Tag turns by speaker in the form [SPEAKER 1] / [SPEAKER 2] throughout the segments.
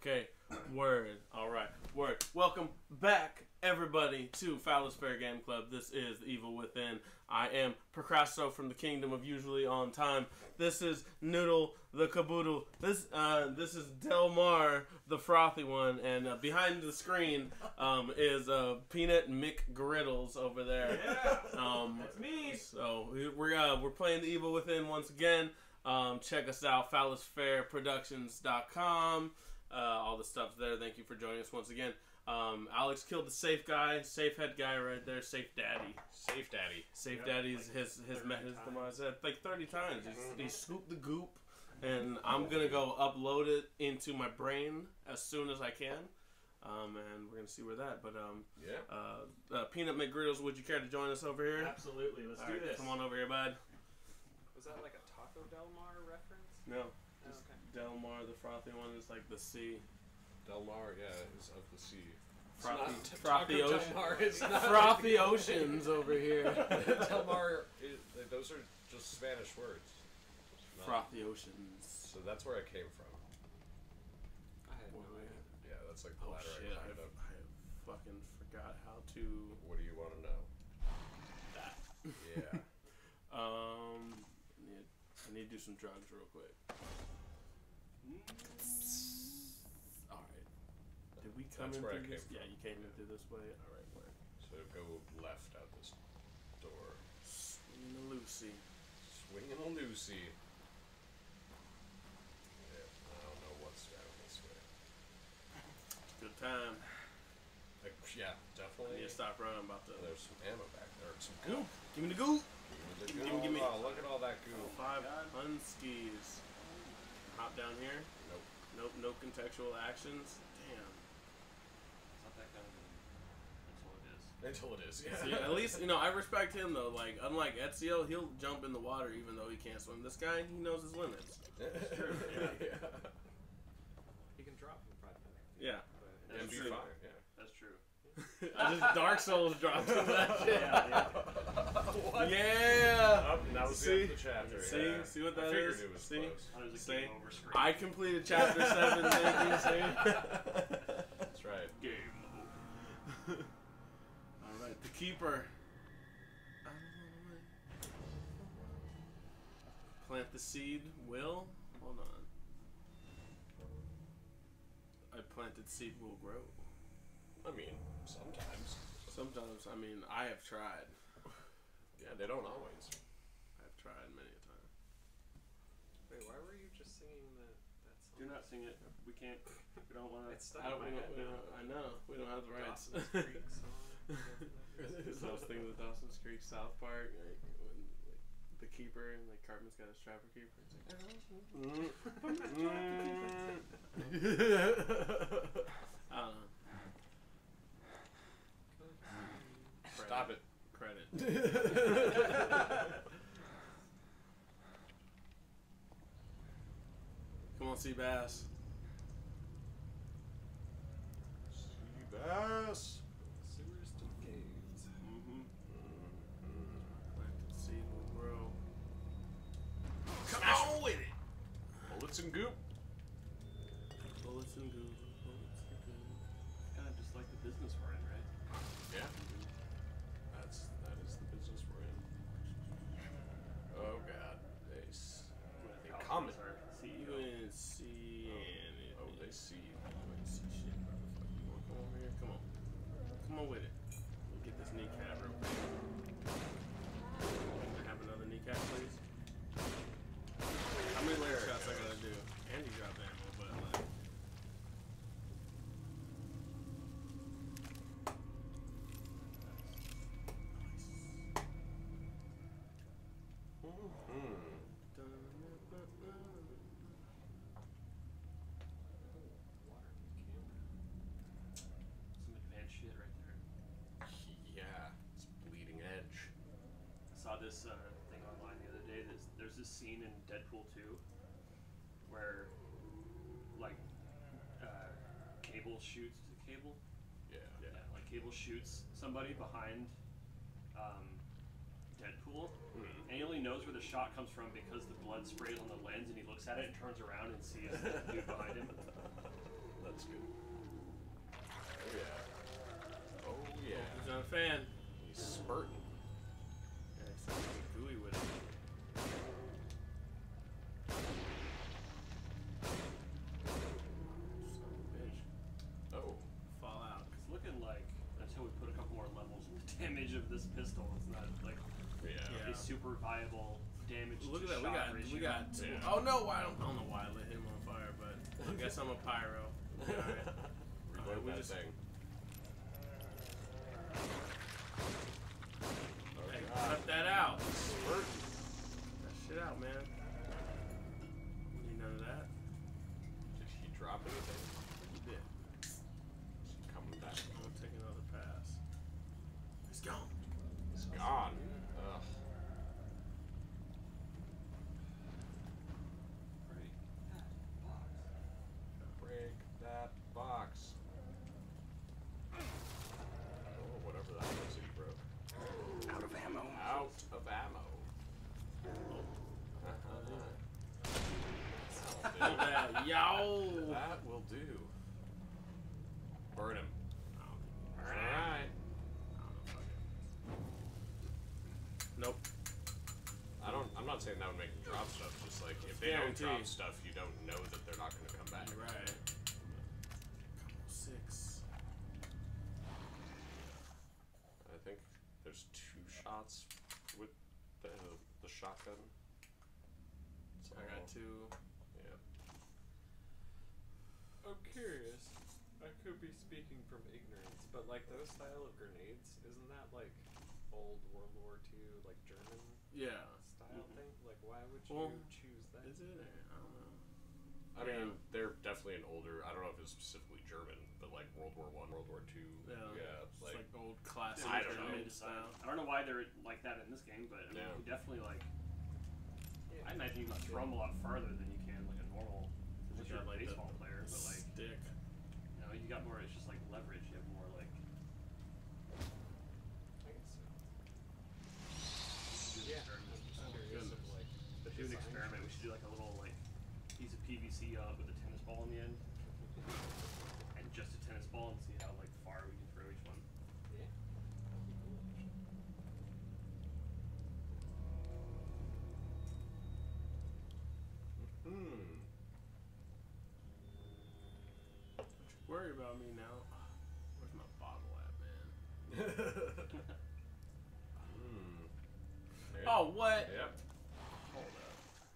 [SPEAKER 1] Okay, word. All right, word. Welcome back, everybody, to Phallus Fair Game Club. This is The Evil Within. I am Procrasto from the Kingdom of Usually On Time. This is Noodle the Caboodle. This is Delmar the Frothy One, and behind the screen is Peanut McGriddles over there.
[SPEAKER 2] Yeah, that's me.
[SPEAKER 1] So we're playing The Evil Within once again. Check us out, phallusfairproductions.com. All the stuff's there. Thank you for joining us once again. Alex killed the safe guy, safe head guy right there, safe daddy.
[SPEAKER 3] Safe daddy.
[SPEAKER 1] Safe daddy's his demise. Like 30 times. He scooped the goop, and I'm gonna go upload it into my brain as soon as I can. And we're gonna see where that. But Peanut McGriddles, would you care to join us over here?
[SPEAKER 2] Absolutely. Let's do this.
[SPEAKER 1] Come on over here, bud.
[SPEAKER 4] Was that like a Taco Del Mar reference?
[SPEAKER 1] No.
[SPEAKER 4] Just
[SPEAKER 1] Delmar, the Frothy One, is like the sea.
[SPEAKER 3] Delmar, yeah, is of the sea.
[SPEAKER 1] Frothy ocean.
[SPEAKER 3] Delmar is not
[SPEAKER 1] Frothy oceans over here.
[SPEAKER 3] Delmar, those are just Spanish words.
[SPEAKER 1] Frothy oceans.
[SPEAKER 3] So that's where I came from.
[SPEAKER 4] I had no idea.
[SPEAKER 3] Yeah, that's like the ladder
[SPEAKER 1] shit,
[SPEAKER 3] I climbed up.
[SPEAKER 1] I fucking forgot how to...
[SPEAKER 3] What do you want to know?
[SPEAKER 1] That.
[SPEAKER 3] Yeah.
[SPEAKER 1] I need to do some drugs real quick. Alright. Did we come in through this? Yeah, you came in through this way? Alright, where?
[SPEAKER 3] So go left out this door.
[SPEAKER 1] Swinging a Lucy.
[SPEAKER 3] Swinging a Lucy. Yeah, I don't know what's down this way.
[SPEAKER 1] Good time.
[SPEAKER 3] Like, yeah, definitely.
[SPEAKER 1] I need to stop running. I'm about to...
[SPEAKER 3] There's some ammo back there. Some goop.
[SPEAKER 1] Give me the goop!
[SPEAKER 3] Give me. Oh, look at all that goop.
[SPEAKER 1] 5 unskis. Hop down here.
[SPEAKER 3] Nope.
[SPEAKER 1] No contextual actions. Damn.
[SPEAKER 2] It's not that kind of
[SPEAKER 3] Until it is, yeah.
[SPEAKER 1] See, at least, I respect him, though. Like, unlike Ezio, he'll jump in the water even though he can't swim. This guy, he knows his limits.
[SPEAKER 3] It's true, yeah.
[SPEAKER 4] He can drop in 5 minutes.
[SPEAKER 1] Yeah.
[SPEAKER 3] And be fine, yeah.
[SPEAKER 2] That's true.
[SPEAKER 1] I just Dark Souls dropped him that shit.
[SPEAKER 3] What?
[SPEAKER 1] Yeah!
[SPEAKER 3] That was the end of the chapter.
[SPEAKER 1] See what that
[SPEAKER 3] I figured
[SPEAKER 1] is?
[SPEAKER 3] it was
[SPEAKER 1] See?
[SPEAKER 3] close.
[SPEAKER 2] I was a game over screen.
[SPEAKER 1] I completed chapter 7, thank you, see?
[SPEAKER 3] That's right.
[SPEAKER 2] Game over.
[SPEAKER 1] Alright, the Keeper. Plant the seed. Will? Hold on. I planted seed will grow.
[SPEAKER 3] I mean, sometimes.
[SPEAKER 1] Sometimes, I have tried.
[SPEAKER 3] Yeah, they don't always.
[SPEAKER 1] I have tried many a time.
[SPEAKER 4] Wait, why were you just singing that song?
[SPEAKER 2] Do not sing it. We can't. We don't want to.
[SPEAKER 4] It's stuck in my head now.
[SPEAKER 1] I know. We don't have the rights.
[SPEAKER 4] Dawson's Creek song.
[SPEAKER 1] I was thinking of the Dawson's Creek South Park, when the Keeper and Cartman's got his trapper keeper. It's I don't know.
[SPEAKER 3] Stop it.
[SPEAKER 1] Credit. Come on, Seabass.
[SPEAKER 3] Seabass.
[SPEAKER 4] Sewers to the caves.
[SPEAKER 1] Planted seed will grow. Come on with it!
[SPEAKER 3] Bullets and goop.
[SPEAKER 1] Bullets and goo.
[SPEAKER 2] Kind of just like the business we're in, right?
[SPEAKER 3] Yeah. That is the business we're in. Oh god. They
[SPEAKER 2] Comment.
[SPEAKER 3] comment.
[SPEAKER 1] You ain't see anything.
[SPEAKER 3] Oh, they see.
[SPEAKER 1] You ain't see shit, motherfucker. You wanna come over here? Come on. Come on with it. Let me get this kneecap real quick. Can I have another kneecap, please? How many leg shots I gotta do? And you drop ammo, but like...
[SPEAKER 4] Water in the camera.
[SPEAKER 2] Some advanced shit right there.
[SPEAKER 3] Yeah. It's bleeding edge.
[SPEAKER 2] I saw this thing online the other day. There's this scene in Deadpool 2 where, Cable shoots. Is it Cable?
[SPEAKER 3] Yeah.
[SPEAKER 2] Yeah, Cable shoots somebody behind Deadpool, and he only knows where the shot comes from because the blood sprays on the lens, and he looks at it and turns around and sees the dude behind him.
[SPEAKER 3] that's good. Oh yeah. Oh yeah.
[SPEAKER 1] He's not a fan.
[SPEAKER 3] He's spurting.
[SPEAKER 1] Yeah, he's something gooey with it. Son of a bitch.
[SPEAKER 3] Oh.
[SPEAKER 1] Fall out.
[SPEAKER 2] It's looking like until we put a couple more levels in the damage of this pistol, it's not like
[SPEAKER 3] Yeah.
[SPEAKER 2] a super viable damage.
[SPEAKER 1] Look
[SPEAKER 2] to
[SPEAKER 1] at that.
[SPEAKER 2] shot
[SPEAKER 1] We
[SPEAKER 2] ratio.
[SPEAKER 1] got two.
[SPEAKER 3] Yeah.
[SPEAKER 1] Oh no! I don't know why I lit him on fire, but I guess I'm a pyro. Alright.
[SPEAKER 3] Reload
[SPEAKER 1] we
[SPEAKER 3] that
[SPEAKER 1] just-
[SPEAKER 3] thing. Oh,
[SPEAKER 1] Hey,
[SPEAKER 3] God.
[SPEAKER 1] cut that out.
[SPEAKER 3] Spurt.
[SPEAKER 1] Cut that shit out, man. Need none of that.
[SPEAKER 3] Did he drop anything?
[SPEAKER 1] He did.
[SPEAKER 3] Is he coming back?
[SPEAKER 1] I'm gonna take another pass. He's gone.
[SPEAKER 3] He's gone. Ugh. Break that box. Oh, whatever that was he broke.
[SPEAKER 5] Out of ammo.
[SPEAKER 3] Out of ammo.
[SPEAKER 1] Look at that. Yo!
[SPEAKER 3] That will do. Burn him.
[SPEAKER 1] I
[SPEAKER 3] Alright.
[SPEAKER 1] don't know if I can. Nope.
[SPEAKER 3] I'm not saying that would make them drop stuff, just like if they don't drop
[SPEAKER 1] Guaranteed.
[SPEAKER 3] stuff, you don't know that they're not going to come back.
[SPEAKER 1] You're right. Couple six.
[SPEAKER 3] I think there's 2 shots with the shotgun. So,
[SPEAKER 1] I got two.
[SPEAKER 3] Yeah.
[SPEAKER 4] I'm curious. I could be speaking from ignorance, but like those style of grenades, isn't that like old World War II, like German
[SPEAKER 1] Yeah.
[SPEAKER 4] style thing? Like, why would you
[SPEAKER 1] Well,
[SPEAKER 4] choose that?
[SPEAKER 1] Is it? I don't know.
[SPEAKER 3] I mean, they're definitely an older. I don't know if it's specifically German, but like World War I, World War II.
[SPEAKER 1] Yeah.
[SPEAKER 3] It's
[SPEAKER 1] It's like old classic
[SPEAKER 3] I don't know.
[SPEAKER 1] German style.
[SPEAKER 2] I don't know why they're like that in this game, but I mean,
[SPEAKER 3] Yeah.
[SPEAKER 2] you definitely like.
[SPEAKER 4] Yeah.
[SPEAKER 2] I imagine you can throw them a lot farther than you can like a normal.
[SPEAKER 1] You
[SPEAKER 2] Unless you're
[SPEAKER 1] got,
[SPEAKER 2] a
[SPEAKER 1] like,
[SPEAKER 2] baseball player, but like
[SPEAKER 1] Stick.
[SPEAKER 2] you got more. It's just like leverage. You have more like.
[SPEAKER 4] I guess so.
[SPEAKER 2] Do an
[SPEAKER 4] Yeah.
[SPEAKER 2] experiment.
[SPEAKER 4] I'm just curious of like the
[SPEAKER 2] Do an
[SPEAKER 4] design
[SPEAKER 2] experiment. We
[SPEAKER 4] choice.
[SPEAKER 2] should do like a little like piece of PVC with a tennis ball in the end, and just a tennis ball, and see how like far we can throw each one.
[SPEAKER 4] Yeah. That'd be cool, actually.
[SPEAKER 1] Don't you worry about me now. Where's my bottle at, man?
[SPEAKER 3] There.
[SPEAKER 1] Oh, what?
[SPEAKER 3] Yep.
[SPEAKER 1] Hold up.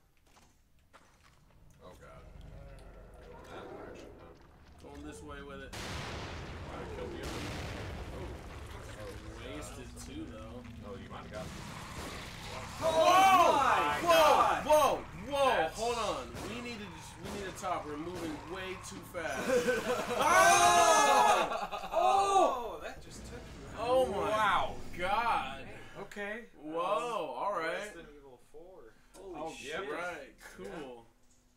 [SPEAKER 3] Oh god. Going that direction, huh?
[SPEAKER 1] Going this way with it.
[SPEAKER 3] Might have killed you. Oh.
[SPEAKER 1] Wasted two, though.
[SPEAKER 3] Oh, you might have got me.
[SPEAKER 1] Whoa!
[SPEAKER 3] That's-
[SPEAKER 1] Hold on. We need to talk. We're moving way too fast.
[SPEAKER 4] Oh, that just took you.
[SPEAKER 1] Oh my God.
[SPEAKER 3] Okay.
[SPEAKER 1] Whoa. All right.
[SPEAKER 4] Resident Evil 4.
[SPEAKER 2] Holy
[SPEAKER 1] Oh,
[SPEAKER 2] shit!
[SPEAKER 1] yep. Right. Cool.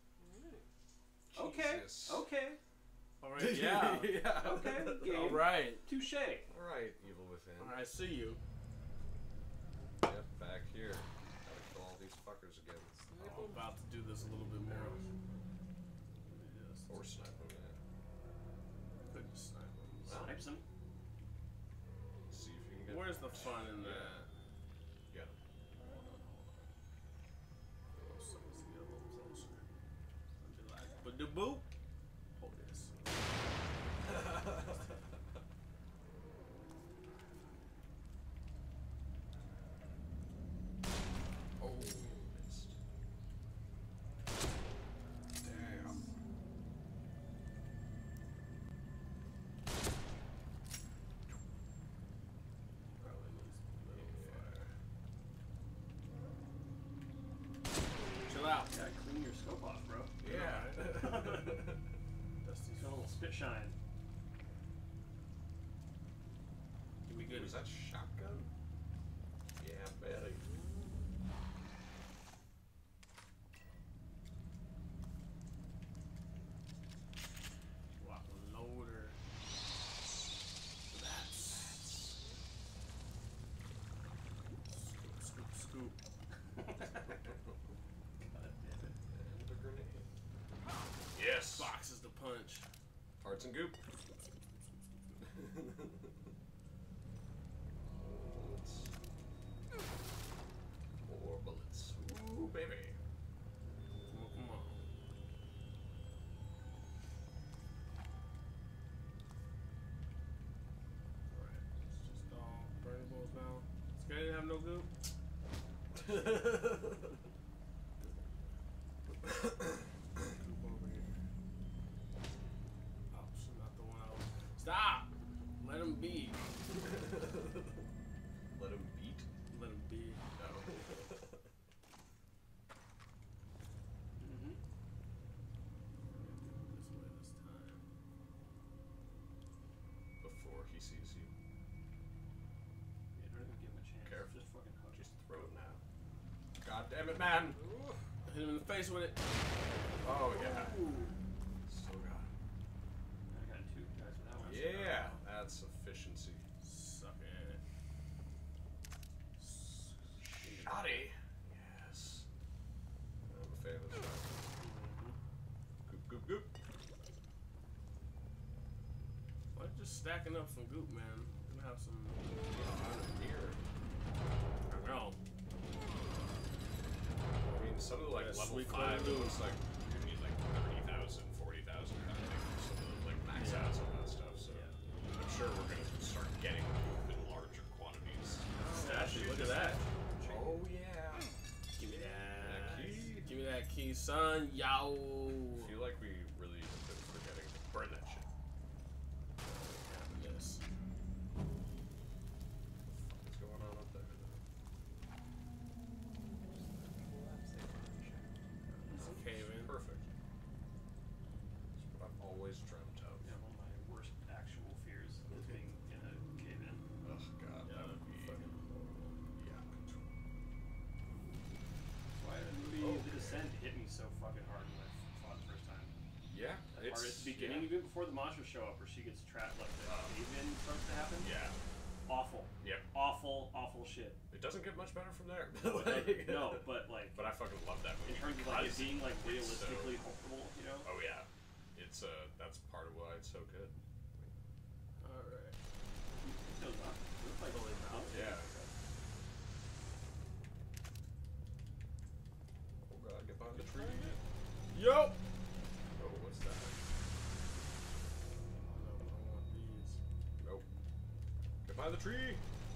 [SPEAKER 2] Okay.
[SPEAKER 3] Jesus.
[SPEAKER 2] Okay.
[SPEAKER 1] All right. Yeah.
[SPEAKER 2] Okay. Game.
[SPEAKER 1] All right.
[SPEAKER 2] Touche.
[SPEAKER 3] Alright, Evil Within.
[SPEAKER 1] All right. I see you.
[SPEAKER 3] Yep, back here. Gotta kill all these fuckers again.
[SPEAKER 1] I'm about to do this a little bit more. Yes.
[SPEAKER 3] Or snipe them, yeah.
[SPEAKER 1] Couldn't snipe him.
[SPEAKER 2] Snipes him.
[SPEAKER 3] See if you can get.
[SPEAKER 1] Where's the fun in that?
[SPEAKER 3] Get him.
[SPEAKER 1] Hold on. So let's get a little closer. I'll be like, but the boop. Hold this.
[SPEAKER 3] Oh, missed. Damn.
[SPEAKER 1] Probably needs a little fire. Chill out.
[SPEAKER 2] Gotta clean your scope off, bro.
[SPEAKER 3] Yeah.
[SPEAKER 1] Dusty's
[SPEAKER 2] Got a little spit shine.
[SPEAKER 1] Give me good.
[SPEAKER 3] Was that shotgun? Yeah, buddy.
[SPEAKER 1] Wow, loader. That's. Scoop, scoop, scoop.
[SPEAKER 2] God damn it.
[SPEAKER 3] And a grenade. Yes.
[SPEAKER 1] Box is the punch.
[SPEAKER 3] Hard Farts and goop. Bullets. More bullets. Ooh, baby.
[SPEAKER 1] Come on. Alright, it's just all burnables now. Scary didn't have no goop. Goop over here. Oh, shit, not the one I was. Stop! Let him be.
[SPEAKER 3] Let him beat.
[SPEAKER 1] Let him be.
[SPEAKER 3] No.
[SPEAKER 2] Mm-hmm.
[SPEAKER 1] This way this time.
[SPEAKER 3] Before he sees you.
[SPEAKER 2] Yeah, don't even give him a chance.
[SPEAKER 3] Careful.
[SPEAKER 2] Just fucking hook.
[SPEAKER 3] Just throw it now. God damn it, man!
[SPEAKER 1] Hit him in the face with it.
[SPEAKER 3] Oh, yeah. Still got him.
[SPEAKER 2] I got 2 guys with that one.
[SPEAKER 3] Yeah, that's efficiency.
[SPEAKER 1] Suck it.
[SPEAKER 3] Shoddy. Yes. I'm a fan of this guy. Goop, goop, goop.
[SPEAKER 1] Why just stacking up some goop, man? We're gonna have some.
[SPEAKER 3] Beer.
[SPEAKER 1] I know.
[SPEAKER 3] I mean, some of the, like,
[SPEAKER 1] Yeah,
[SPEAKER 3] level
[SPEAKER 1] sweet
[SPEAKER 3] 5,
[SPEAKER 1] corn
[SPEAKER 3] it
[SPEAKER 1] goop.
[SPEAKER 3] looks like you need, like, 30,000, 40,000 kind of thing. Some of the, like, max
[SPEAKER 2] Yeah.
[SPEAKER 3] outs and that stuff, so I'm sure we're gonna start getting goop in larger quantities.
[SPEAKER 1] Actually, look at that.
[SPEAKER 3] Oh, yeah.
[SPEAKER 1] Give me that.
[SPEAKER 3] key.
[SPEAKER 1] Give me that key, son. Yow.
[SPEAKER 3] I feel like we really have been forgetting to burn that shit.
[SPEAKER 1] Yes.
[SPEAKER 3] What's going on up there?
[SPEAKER 1] Cave in.
[SPEAKER 3] Perfect. That's what I've always dreamt of.
[SPEAKER 2] Yeah, one of my worst actual fears is being in a cave-in.
[SPEAKER 3] Oh, God, that would be...
[SPEAKER 1] Fucking horrible.
[SPEAKER 3] Yeah.
[SPEAKER 2] Why did
[SPEAKER 3] Oh,
[SPEAKER 2] the descent hit me so fucking hard when I fought the first time?
[SPEAKER 3] Yeah.
[SPEAKER 2] That part at the beginning, even before the monsters show up, where she gets trapped, like the cave-in starts to happen.
[SPEAKER 3] Yeah.
[SPEAKER 2] Awful.
[SPEAKER 3] Yep.
[SPEAKER 2] Awful, awful shit.
[SPEAKER 3] It doesn't get much better from there.
[SPEAKER 2] No, but like,
[SPEAKER 3] But I fucking love that movie.
[SPEAKER 2] in terms of like it
[SPEAKER 3] because
[SPEAKER 2] being like
[SPEAKER 3] it's
[SPEAKER 2] realistically
[SPEAKER 3] so-
[SPEAKER 2] horrible, you know?
[SPEAKER 3] Oh yeah, it's that's part of why it's so good.
[SPEAKER 1] Alright.
[SPEAKER 2] No, not. It looks like
[SPEAKER 1] Holy cow.
[SPEAKER 3] Yeah. Oh god, get behind the tree.
[SPEAKER 1] Yo!
[SPEAKER 3] Oh, what's that?
[SPEAKER 1] No, I want these.
[SPEAKER 3] Nope. Get behind the tree.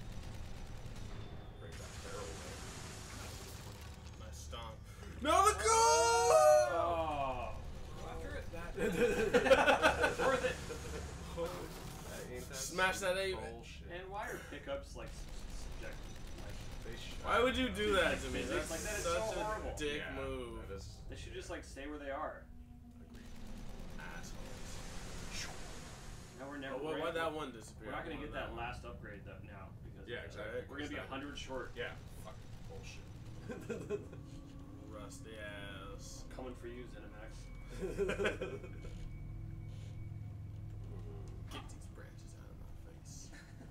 [SPEAKER 3] Bring that barrel in.
[SPEAKER 1] Nice stomp. No, the goal!
[SPEAKER 2] Oh,
[SPEAKER 3] After it, that.
[SPEAKER 2] worth it.
[SPEAKER 3] Ain't that
[SPEAKER 1] Smash that eight.
[SPEAKER 3] bullshit.
[SPEAKER 2] And why are pickups like subjective? Like,
[SPEAKER 3] They should-
[SPEAKER 1] Why would you do that to me?
[SPEAKER 2] Physics
[SPEAKER 1] That's
[SPEAKER 2] like that is
[SPEAKER 1] such
[SPEAKER 2] so
[SPEAKER 1] a
[SPEAKER 2] horrible.
[SPEAKER 1] dick
[SPEAKER 3] Yeah,
[SPEAKER 1] move.
[SPEAKER 3] That is
[SPEAKER 2] they should just like stay where they are.
[SPEAKER 1] Assholes.
[SPEAKER 2] Now we're never.
[SPEAKER 1] Oh, why'd that one disappear?
[SPEAKER 2] We're not gonna
[SPEAKER 1] I
[SPEAKER 2] get
[SPEAKER 1] want
[SPEAKER 2] that last upgrade though now because
[SPEAKER 3] Yeah, exactly.
[SPEAKER 2] we're gonna be 100 short.
[SPEAKER 3] Yeah. Fucking bullshit.
[SPEAKER 1] Rusty ass.
[SPEAKER 2] Coming for you, Zenimax.
[SPEAKER 1] Get these branches out of my face.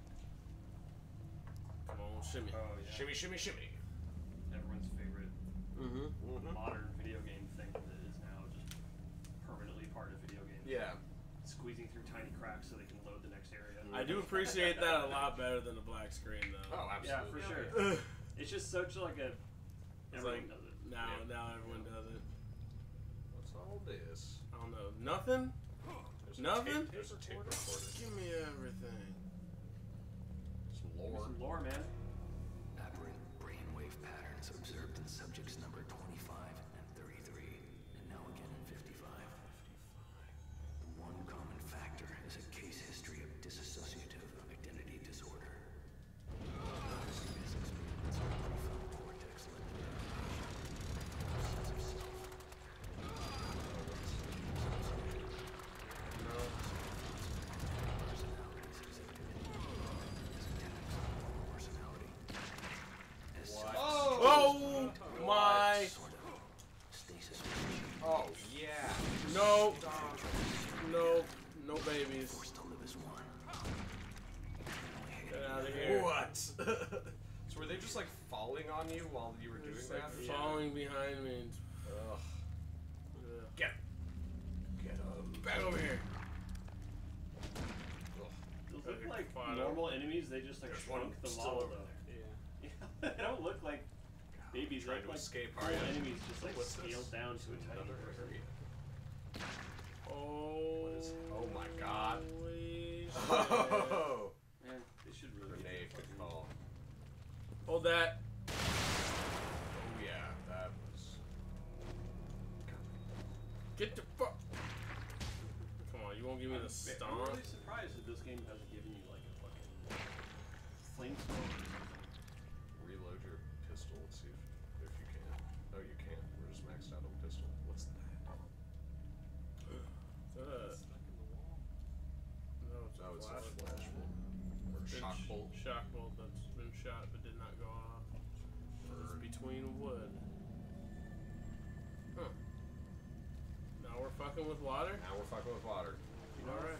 [SPEAKER 1] Come on, shimmy.
[SPEAKER 2] Oh yeah.
[SPEAKER 3] Shimmy, shimmy, shimmy.
[SPEAKER 2] Everyone's favorite
[SPEAKER 1] Mm-hmm.
[SPEAKER 2] modern video game thing that is now just permanently part of video games.
[SPEAKER 3] Yeah.
[SPEAKER 2] Squeezing through tiny cracks so they can load the next area.
[SPEAKER 1] I do appreciate that a lot better than the black screen, though.
[SPEAKER 3] Oh,
[SPEAKER 2] Yeah,
[SPEAKER 3] absolutely.
[SPEAKER 2] for sure.
[SPEAKER 1] Ugh.
[SPEAKER 2] It's just such like a.
[SPEAKER 1] It's
[SPEAKER 2] Everyone
[SPEAKER 1] like,
[SPEAKER 2] does it.
[SPEAKER 1] now everyone does it.
[SPEAKER 3] What's all this?
[SPEAKER 1] I don't know. Nothing?
[SPEAKER 3] There's
[SPEAKER 1] Nothing?
[SPEAKER 3] There's a tape recorder.
[SPEAKER 1] Give me everything.
[SPEAKER 3] Some
[SPEAKER 2] Give me
[SPEAKER 3] lore.
[SPEAKER 2] some lore, man.
[SPEAKER 5] Aberrant brainwave patterns observed in subjects number 25 and 33, and now again in 55. The one common factor is a case history of dissociative identity disorder. Previous experiments on prefrontal cortex led to sense of self.
[SPEAKER 1] No.
[SPEAKER 5] Personalities exhibited in as attacks on personality. As
[SPEAKER 3] What?
[SPEAKER 1] Oh my!
[SPEAKER 5] sort of stasis.
[SPEAKER 3] Oh, yeah.
[SPEAKER 1] No. No. No babies.
[SPEAKER 5] Forced to live as one.
[SPEAKER 1] Get out of here.
[SPEAKER 3] What? So were they just like falling on you while you were doing
[SPEAKER 1] Just
[SPEAKER 3] that?
[SPEAKER 1] like falling behind me.
[SPEAKER 3] Ugh.
[SPEAKER 1] Ugh.
[SPEAKER 3] Get him.
[SPEAKER 1] Back over here.
[SPEAKER 2] like
[SPEAKER 1] Fine.
[SPEAKER 2] normal enemies, they just like
[SPEAKER 3] There's one
[SPEAKER 2] shrunk the
[SPEAKER 3] still
[SPEAKER 2] model
[SPEAKER 3] over
[SPEAKER 2] though.
[SPEAKER 4] Yeah.
[SPEAKER 2] Yeah, they don't look like babies. They
[SPEAKER 3] trying
[SPEAKER 2] look
[SPEAKER 3] to
[SPEAKER 2] like
[SPEAKER 3] escape.
[SPEAKER 2] full
[SPEAKER 3] Are you?
[SPEAKER 2] enemies, just like
[SPEAKER 3] What's
[SPEAKER 2] scaled
[SPEAKER 3] this?
[SPEAKER 2] down to a tiny
[SPEAKER 3] Another
[SPEAKER 2] person.
[SPEAKER 3] area.
[SPEAKER 1] Oh.
[SPEAKER 3] What is? Oh my God.
[SPEAKER 1] Holy shit.
[SPEAKER 3] Oh.
[SPEAKER 2] Man, they should really.
[SPEAKER 3] Grenade, good call.
[SPEAKER 1] Hold that.
[SPEAKER 3] Oh yeah, that was.
[SPEAKER 1] Get the fuck. Come on, you won't give me the
[SPEAKER 2] I'm
[SPEAKER 1] stomp?
[SPEAKER 2] really surprised that this game hasn't given you like a fucking flamethrower.
[SPEAKER 3] Reload your pistol. Let's see if you can. Oh, you can. We're just maxed out on pistol. What's that?
[SPEAKER 4] Stuck in the wall.
[SPEAKER 1] No, it's
[SPEAKER 3] Oh, it's a
[SPEAKER 1] flash.
[SPEAKER 3] flash bolt. Or a shock bolt.
[SPEAKER 1] Shock bolt that's been shot but did not go off. It's between wood. Huh. Now we're fucking with water?
[SPEAKER 3] Now we're fucking with water.
[SPEAKER 1] Alright.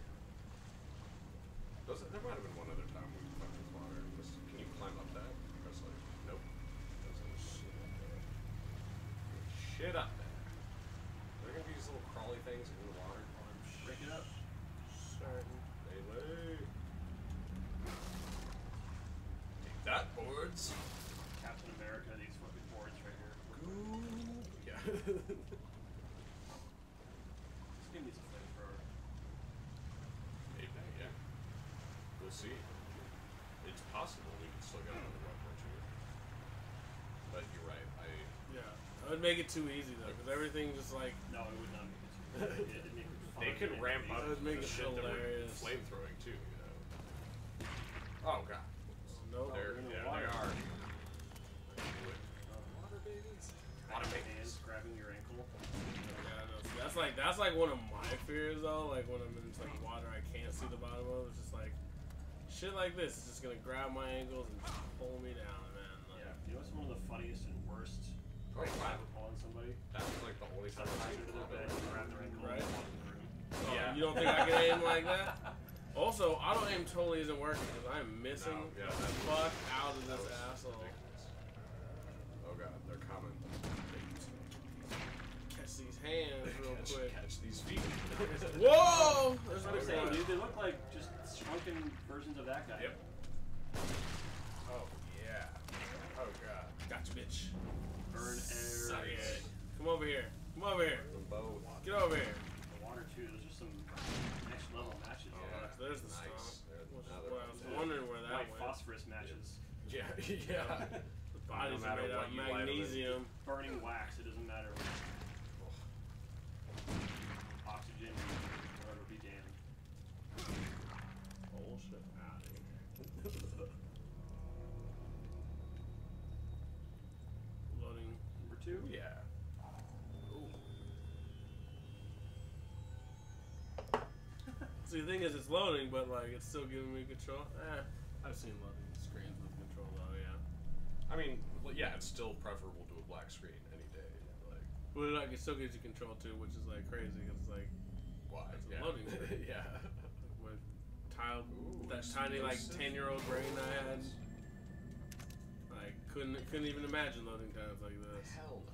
[SPEAKER 3] There might have been one other time we fucked with water. Can you climb up that? I was like, nope. There's shit up there. Shit up there. There are gonna be these little crawly things in the water.
[SPEAKER 2] Break it up.
[SPEAKER 1] Certain.
[SPEAKER 3] They lay. Take that, boards.
[SPEAKER 2] Captain America, these fucking boards right here.
[SPEAKER 3] Yeah.
[SPEAKER 2] This game needs a flamethrower.
[SPEAKER 3] Maybe, yeah. We'll see. It's possible we can still get another weapon or two. But you're right.
[SPEAKER 1] Yeah. That would make it too easy though, because everything just like.
[SPEAKER 2] No, it would not make it too easy. It'd make it fun
[SPEAKER 3] They could
[SPEAKER 2] and
[SPEAKER 3] ramp
[SPEAKER 2] easy.
[SPEAKER 3] up
[SPEAKER 1] That would make
[SPEAKER 3] the
[SPEAKER 1] it
[SPEAKER 3] shit that we're
[SPEAKER 1] hilarious.
[SPEAKER 3] flamethrowing too, you know. Oh god.
[SPEAKER 1] Nope.
[SPEAKER 3] There,
[SPEAKER 2] we're in the
[SPEAKER 3] yeah,
[SPEAKER 2] water.
[SPEAKER 3] they are.
[SPEAKER 4] Water babies.
[SPEAKER 3] Water
[SPEAKER 2] Hands
[SPEAKER 3] babies.
[SPEAKER 2] grabbing your ankle.
[SPEAKER 1] Yeah, no, see, that's like one of my fears though. Like when I'm in like water, I can't see the bottom of. It's just like shit like this. It's just gonna grab my ankles and just pull me down, man. Like,
[SPEAKER 2] Yeah. You know what's one of the funniest and worst
[SPEAKER 3] Oh
[SPEAKER 2] ways
[SPEAKER 3] wow.
[SPEAKER 2] of pulling somebody?
[SPEAKER 3] That was like the only time I've
[SPEAKER 2] Sometimes
[SPEAKER 3] seen
[SPEAKER 2] under
[SPEAKER 3] it
[SPEAKER 2] their bed,
[SPEAKER 3] happen.
[SPEAKER 2] grab their ankle,
[SPEAKER 1] Right.
[SPEAKER 2] and walk in the room.
[SPEAKER 1] oh,
[SPEAKER 3] Yeah.
[SPEAKER 1] You don't think I can aim like that? Also, auto aim totally isn't working because I'm missing
[SPEAKER 3] No, yeah,
[SPEAKER 1] the
[SPEAKER 3] that-
[SPEAKER 1] fuck out of
[SPEAKER 3] That
[SPEAKER 1] this
[SPEAKER 3] was
[SPEAKER 1] asshole.
[SPEAKER 3] ridiculous. Oh god, they're coming.
[SPEAKER 1] Catch these hands real quick.
[SPEAKER 3] Catch these feet.
[SPEAKER 1] Whoa! There's
[SPEAKER 2] That's what I'm
[SPEAKER 1] no
[SPEAKER 2] saying,
[SPEAKER 1] way.
[SPEAKER 2] dude. They look like just shrunken versions of that guy.
[SPEAKER 3] Yep. Oh yeah. Oh god.
[SPEAKER 1] Gotcha, bitch.
[SPEAKER 2] Burn
[SPEAKER 1] Suck
[SPEAKER 2] air.
[SPEAKER 1] it. Come over here. Come over here.
[SPEAKER 3] Them both.
[SPEAKER 1] Get over here.
[SPEAKER 2] The water too. Those are some next level matches.
[SPEAKER 1] Oh,
[SPEAKER 3] Yeah,
[SPEAKER 1] there's the
[SPEAKER 3] nice.
[SPEAKER 1] stomp.
[SPEAKER 3] There- now
[SPEAKER 1] Well, I
[SPEAKER 3] they're-
[SPEAKER 1] was wondering where that
[SPEAKER 2] White
[SPEAKER 1] went.
[SPEAKER 2] phosphorus matches.
[SPEAKER 3] Yeah, yeah.
[SPEAKER 1] The bodies
[SPEAKER 3] No
[SPEAKER 1] are
[SPEAKER 3] matter
[SPEAKER 1] made out
[SPEAKER 3] what
[SPEAKER 1] of
[SPEAKER 3] you light 'em in.
[SPEAKER 1] magnesium.
[SPEAKER 2] Burning wax. It doesn't matter. Oxygen. Whatever be damned.
[SPEAKER 1] Bullshit out of here. Loading.
[SPEAKER 2] Number two.
[SPEAKER 3] Yeah.
[SPEAKER 1] See, the thing is, it's loading, but like, it's still giving me control. I've seen loading screens with control though, yeah.
[SPEAKER 3] I mean, well, yeah, it's still preferable to a black screen any day. Like,
[SPEAKER 1] But like, it still gives you control too, which is like crazy because it's like
[SPEAKER 3] why?
[SPEAKER 1] It's a
[SPEAKER 3] Yeah.
[SPEAKER 1] loading screen.
[SPEAKER 3] Yeah.
[SPEAKER 1] my child,
[SPEAKER 3] Ooh,
[SPEAKER 1] that tiny like
[SPEAKER 3] explosive.
[SPEAKER 1] 10-year-old brain I had, like couldn't even imagine loading times like this.
[SPEAKER 3] Hell no.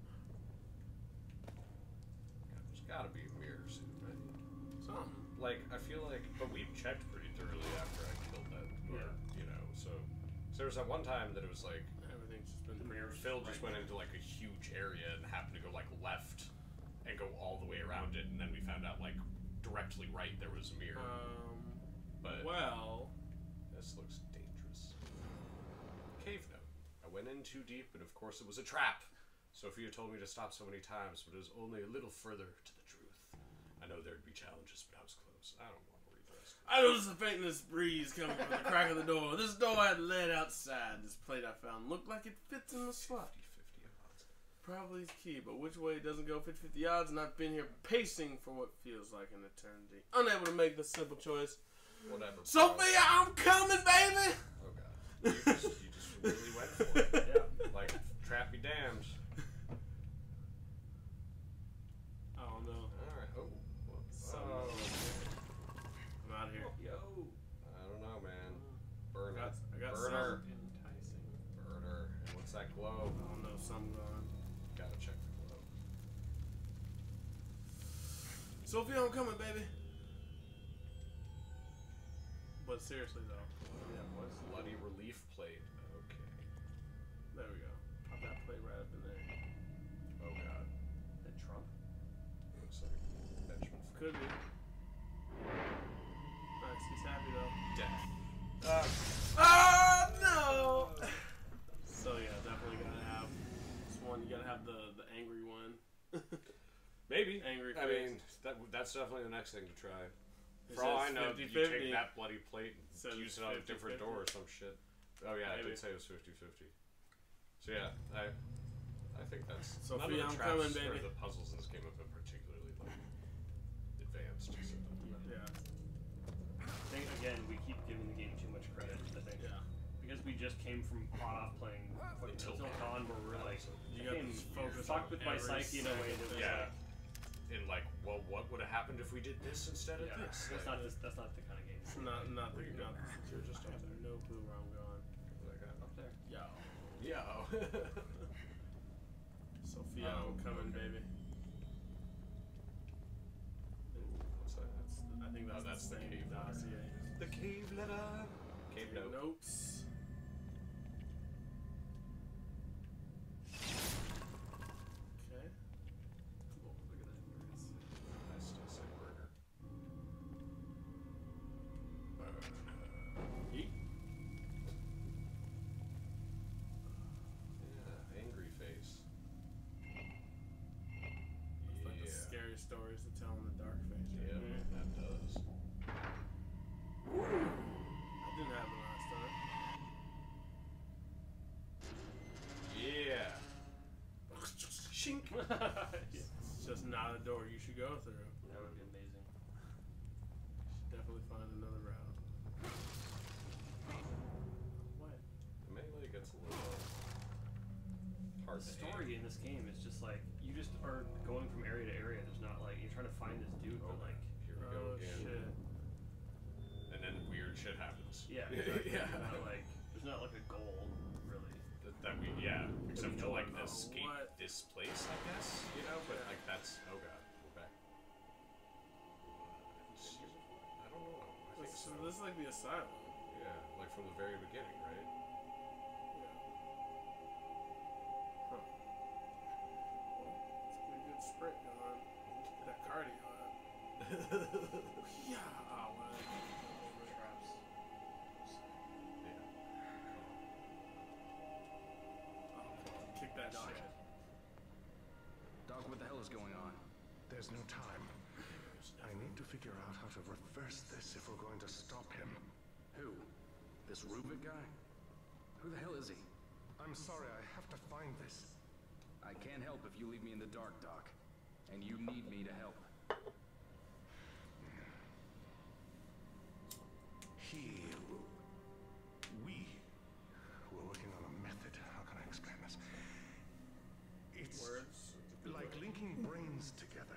[SPEAKER 3] God, there's gotta be a mirror soon, right?
[SPEAKER 1] Something.
[SPEAKER 3] Like, I feel like, but we checked pretty thoroughly after I killed that, or, you know, so there was that one time that it was like,
[SPEAKER 1] Everything's just been
[SPEAKER 3] Phil just went into like a huge area and happened to go like left and go all the way around it, and then we found out like directly right there was a mirror. But
[SPEAKER 1] well,
[SPEAKER 3] this looks dangerous. Cave note. I went in too deep, and of course it was a trap. Sophia told me to stop so many times, but it was only a little further to the truth. I know there'd be challenges, but I was close. I don't want to read the rest.
[SPEAKER 1] I noticed a faintness breeze coming from the crack of the door. This door had led outside. This plate I found looked like it fits in the slot.
[SPEAKER 3] 50 odds.
[SPEAKER 1] Probably is key, but which way it doesn't go 50 odds, and I've been here pacing for what feels like an eternity. Unable to make the simple choice.
[SPEAKER 3] Whatever.
[SPEAKER 1] Sophia, I'm coming, baby!
[SPEAKER 3] Oh god. You just really went for it.
[SPEAKER 2] Yeah.
[SPEAKER 3] Like, trap be damned.
[SPEAKER 1] I don't know.
[SPEAKER 3] Alright. Oh.
[SPEAKER 1] So-
[SPEAKER 3] Oh.
[SPEAKER 1] I'm out of here.
[SPEAKER 2] Yo.
[SPEAKER 3] I don't know, man. Burn
[SPEAKER 1] I got
[SPEAKER 3] Burner.
[SPEAKER 4] Enticing.
[SPEAKER 3] Burner. And what's that glow?
[SPEAKER 1] I don't know, something going on.
[SPEAKER 3] Gotta check the glow.
[SPEAKER 1] Sophia, I'm coming, baby. was. Seriously, though.
[SPEAKER 2] Yeah, it was.
[SPEAKER 3] Bloody relief plate. Okay.
[SPEAKER 1] There we go. Pop that plate right up in there.
[SPEAKER 3] Oh god.
[SPEAKER 2] That Trump?
[SPEAKER 3] Looks like Benjamin
[SPEAKER 1] Could be. Nice. He's happy, though.
[SPEAKER 3] Death.
[SPEAKER 1] Oh, no! So, yeah, definitely gotta have this one. You gotta have the angry one.
[SPEAKER 3] Maybe.
[SPEAKER 1] Angry
[SPEAKER 3] I
[SPEAKER 1] face.
[SPEAKER 3] mean, that's definitely the next thing to try.
[SPEAKER 1] It
[SPEAKER 3] For all I
[SPEAKER 1] says
[SPEAKER 3] know,
[SPEAKER 1] 50-50.
[SPEAKER 3] you take that bloody plate and
[SPEAKER 1] Says
[SPEAKER 3] use it on a different
[SPEAKER 1] 50-50.
[SPEAKER 3] door or some shit. Oh yeah, I
[SPEAKER 1] Maybe.
[SPEAKER 3] did say it was 50-50. So yeah, I think that's
[SPEAKER 1] Sophia,
[SPEAKER 3] none of
[SPEAKER 1] I'm
[SPEAKER 3] the traps
[SPEAKER 1] coming,
[SPEAKER 3] or
[SPEAKER 1] baby.
[SPEAKER 3] the puzzles in this game have been particularly like advanced. So.
[SPEAKER 1] Yeah.
[SPEAKER 2] I think, again, we keep giving the game too much credit, I think.
[SPEAKER 1] Yeah.
[SPEAKER 2] Because we just came from on off playing Until Dawn, where we're like,
[SPEAKER 1] You
[SPEAKER 2] that
[SPEAKER 1] got
[SPEAKER 2] game
[SPEAKER 1] this focus
[SPEAKER 2] fucked
[SPEAKER 1] on
[SPEAKER 2] with my
[SPEAKER 1] every
[SPEAKER 2] psyche in a way that was
[SPEAKER 3] Yeah.
[SPEAKER 2] like,
[SPEAKER 3] In like, well, what would have happened if we did this instead of
[SPEAKER 2] yeah,
[SPEAKER 3] this?
[SPEAKER 2] that's
[SPEAKER 3] Like,
[SPEAKER 2] not the kind of game.
[SPEAKER 1] It's not the
[SPEAKER 3] Where you
[SPEAKER 1] not
[SPEAKER 3] going?
[SPEAKER 1] the
[SPEAKER 3] You're just
[SPEAKER 1] I
[SPEAKER 3] up
[SPEAKER 1] have
[SPEAKER 3] there.
[SPEAKER 1] no clue where I'm going.
[SPEAKER 3] like,
[SPEAKER 2] Up there.
[SPEAKER 1] Yo.
[SPEAKER 3] Yo.
[SPEAKER 1] Sophia,
[SPEAKER 3] Oh,
[SPEAKER 1] I'm coming,
[SPEAKER 3] okay.
[SPEAKER 1] baby.
[SPEAKER 3] What's that?
[SPEAKER 1] I think that's,
[SPEAKER 3] that's the
[SPEAKER 1] the same
[SPEAKER 3] cave letter.
[SPEAKER 1] dossier.
[SPEAKER 3] The cave letter. Cave note.
[SPEAKER 1] Notes. Okay.
[SPEAKER 4] Cool. Look at that birds.
[SPEAKER 3] I still say burger.
[SPEAKER 1] Yeet.
[SPEAKER 3] Yeah, angry face.
[SPEAKER 1] It's like the scary stories to tell in the dark face. Right?
[SPEAKER 3] Yeah, that does.
[SPEAKER 1] That didn't happen last time.
[SPEAKER 3] Yeah. Shink.
[SPEAKER 1] It's just not a door you should go through.
[SPEAKER 2] That would be amazing.
[SPEAKER 1] Should definitely find another route. What?
[SPEAKER 3] The melee gets a little hard
[SPEAKER 2] The
[SPEAKER 3] to
[SPEAKER 2] story in this game is just like, you just are going from area to area. There's not like, you're trying to find this dude, but like,
[SPEAKER 3] Here we go
[SPEAKER 1] Oh
[SPEAKER 3] again.
[SPEAKER 1] shit.
[SPEAKER 3] And then weird shit happens.
[SPEAKER 2] yeah, exactly.
[SPEAKER 3] Yeah.
[SPEAKER 2] There's not like a goal, really.
[SPEAKER 3] That we, yeah, except
[SPEAKER 2] we
[SPEAKER 3] to
[SPEAKER 2] know
[SPEAKER 3] like
[SPEAKER 2] about.
[SPEAKER 3] escape
[SPEAKER 1] What?
[SPEAKER 3] this place, I guess, you know, but
[SPEAKER 1] Yeah.
[SPEAKER 3] like that's, oh god, we're back. I don't know, I think
[SPEAKER 1] So
[SPEAKER 3] so.
[SPEAKER 1] this is like the asylum.
[SPEAKER 3] Yeah, like from the very beginning, right?
[SPEAKER 1] Yeah. Huh. Well, it's a pretty good sprint going. That cardio up. Yeah. Oh, well.
[SPEAKER 2] Traps.
[SPEAKER 3] Yeah.
[SPEAKER 1] Oh, come on. Kick that
[SPEAKER 5] Doc.
[SPEAKER 1] shit.
[SPEAKER 5] Doc, what the hell is going on?
[SPEAKER 6] There's no time. I need to figure out how to reverse this if we're going to stop him.
[SPEAKER 5] Who? This Rubik guy? Who the hell is he?
[SPEAKER 6] I'm sorry, I have to find this.
[SPEAKER 5] I can't help if you leave me in the dark, Doc. And you need me to help.
[SPEAKER 6] We're working on a method. How can I explain this? It's
[SPEAKER 1] Words.
[SPEAKER 6] like linking brains together.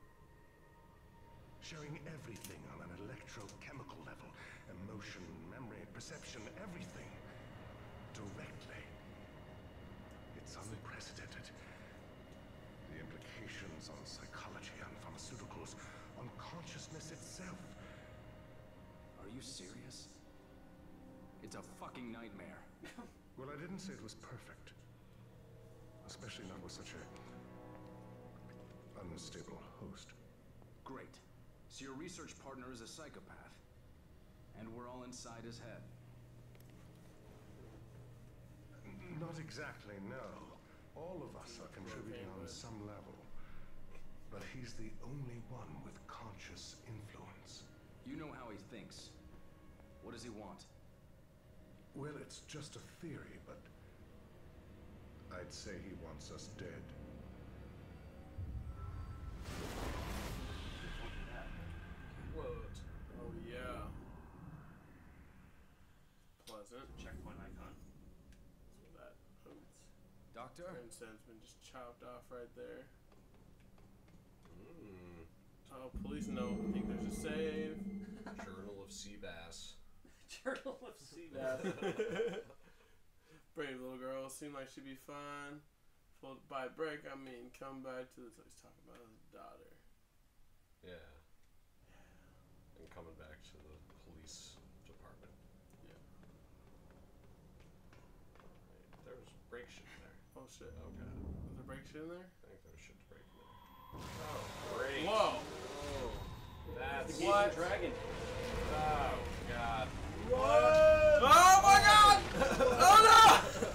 [SPEAKER 6] Showing everything on an electrochemical level. Emotion, memory, perception, everything. Directly. It's unprecedented. The implications on psychology, on pharmaceuticals, on consciousness itself.
[SPEAKER 5] Are you serious? It's a fucking nightmare.
[SPEAKER 6] Well, I didn't say it was perfect. Especially not with such a unstable host.
[SPEAKER 5] Great. So your research partner is a psychopath. And we're all inside his head.
[SPEAKER 6] Not exactly, no. All of us are contributing on some level. But he's the only one with conscious influence.
[SPEAKER 5] You know how he thinks. What does he want?
[SPEAKER 6] Well, it's just a theory, but I'd say he wants us dead.
[SPEAKER 1] What? Oh, yeah. Pleasant.
[SPEAKER 2] Checkpoint icon.
[SPEAKER 1] That's what that.
[SPEAKER 5] Doctor?
[SPEAKER 1] Grimson's been just chopped off right there.
[SPEAKER 3] Mm.
[SPEAKER 1] Oh, police note. I think there's a save.
[SPEAKER 3] Journal of Sea Bass.
[SPEAKER 2] Journal of Sea Bass.
[SPEAKER 1] Brave little girl. Seemed like she'd be fine. Full by break, I mean, come back to this. He's talking about his daughter.
[SPEAKER 3] Yeah. And coming back to the police department. break shit in there.
[SPEAKER 1] Oh shit.
[SPEAKER 3] Oh god.
[SPEAKER 1] Is there break shit in there?
[SPEAKER 3] I think there's shit to break in there. Oh, great.
[SPEAKER 1] Whoa!
[SPEAKER 3] Oh, that's...
[SPEAKER 2] The
[SPEAKER 1] What?
[SPEAKER 2] Gazing Dragon.
[SPEAKER 3] Oh, god.
[SPEAKER 1] What? Oh my god! Oh no!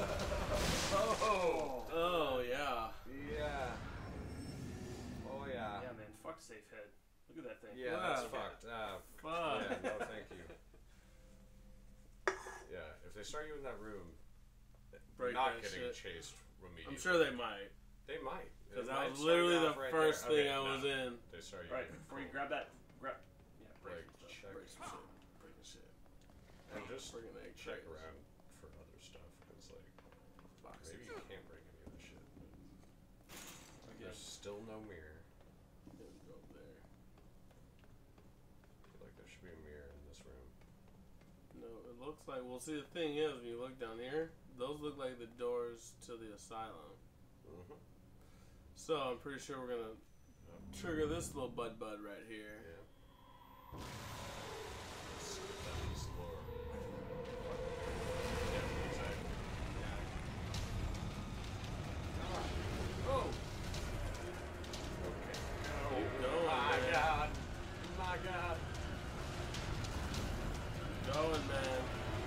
[SPEAKER 3] Oh!
[SPEAKER 1] Oh yeah.
[SPEAKER 3] Yeah. Oh, yeah.
[SPEAKER 2] Yeah, man. Fuck safe head. Look at that thing.
[SPEAKER 3] Yeah,
[SPEAKER 1] Wow.
[SPEAKER 3] that's fucked.
[SPEAKER 1] Fuck.
[SPEAKER 3] Yeah, no thank you. Yeah, if they start you in that room,
[SPEAKER 1] Break
[SPEAKER 3] not
[SPEAKER 1] that
[SPEAKER 3] getting
[SPEAKER 1] shit.
[SPEAKER 3] chased immediately.
[SPEAKER 1] I'm sure they might.
[SPEAKER 3] They might.
[SPEAKER 1] Because
[SPEAKER 3] They
[SPEAKER 1] that
[SPEAKER 3] might
[SPEAKER 1] was
[SPEAKER 3] start
[SPEAKER 1] literally
[SPEAKER 3] you
[SPEAKER 1] the
[SPEAKER 3] off right
[SPEAKER 1] first
[SPEAKER 3] there.
[SPEAKER 1] thing
[SPEAKER 3] Okay,
[SPEAKER 1] I was
[SPEAKER 3] no.
[SPEAKER 1] in.
[SPEAKER 3] They start you
[SPEAKER 2] Right,
[SPEAKER 3] in.
[SPEAKER 2] before you
[SPEAKER 3] Cool.
[SPEAKER 2] grab that, break
[SPEAKER 3] Break,
[SPEAKER 2] some stuff.
[SPEAKER 3] check.
[SPEAKER 1] Break some shit. Breaking shit.
[SPEAKER 3] And just
[SPEAKER 1] Freaking egg
[SPEAKER 3] check
[SPEAKER 1] trays.
[SPEAKER 3] around for other stuff. Because, like,
[SPEAKER 1] Boxes.
[SPEAKER 3] maybe you can't break any of this shit. But
[SPEAKER 1] Okay.
[SPEAKER 3] there's still no mirror.
[SPEAKER 1] Didn't go up there.
[SPEAKER 3] I feel like there should be a mirror in this room.
[SPEAKER 1] No, it looks like. Well, see, the thing is, when you look down here, those look like the doors to the asylum.
[SPEAKER 3] Mm-hmm.
[SPEAKER 1] So I'm pretty sure we're gonna trigger this little bud right here.
[SPEAKER 3] Yeah. Skip down this floor. Yeah, exactly.
[SPEAKER 1] Oh,
[SPEAKER 3] Okay.
[SPEAKER 1] Keep going,
[SPEAKER 3] my
[SPEAKER 1] man.
[SPEAKER 3] god. My god.
[SPEAKER 1] going, man.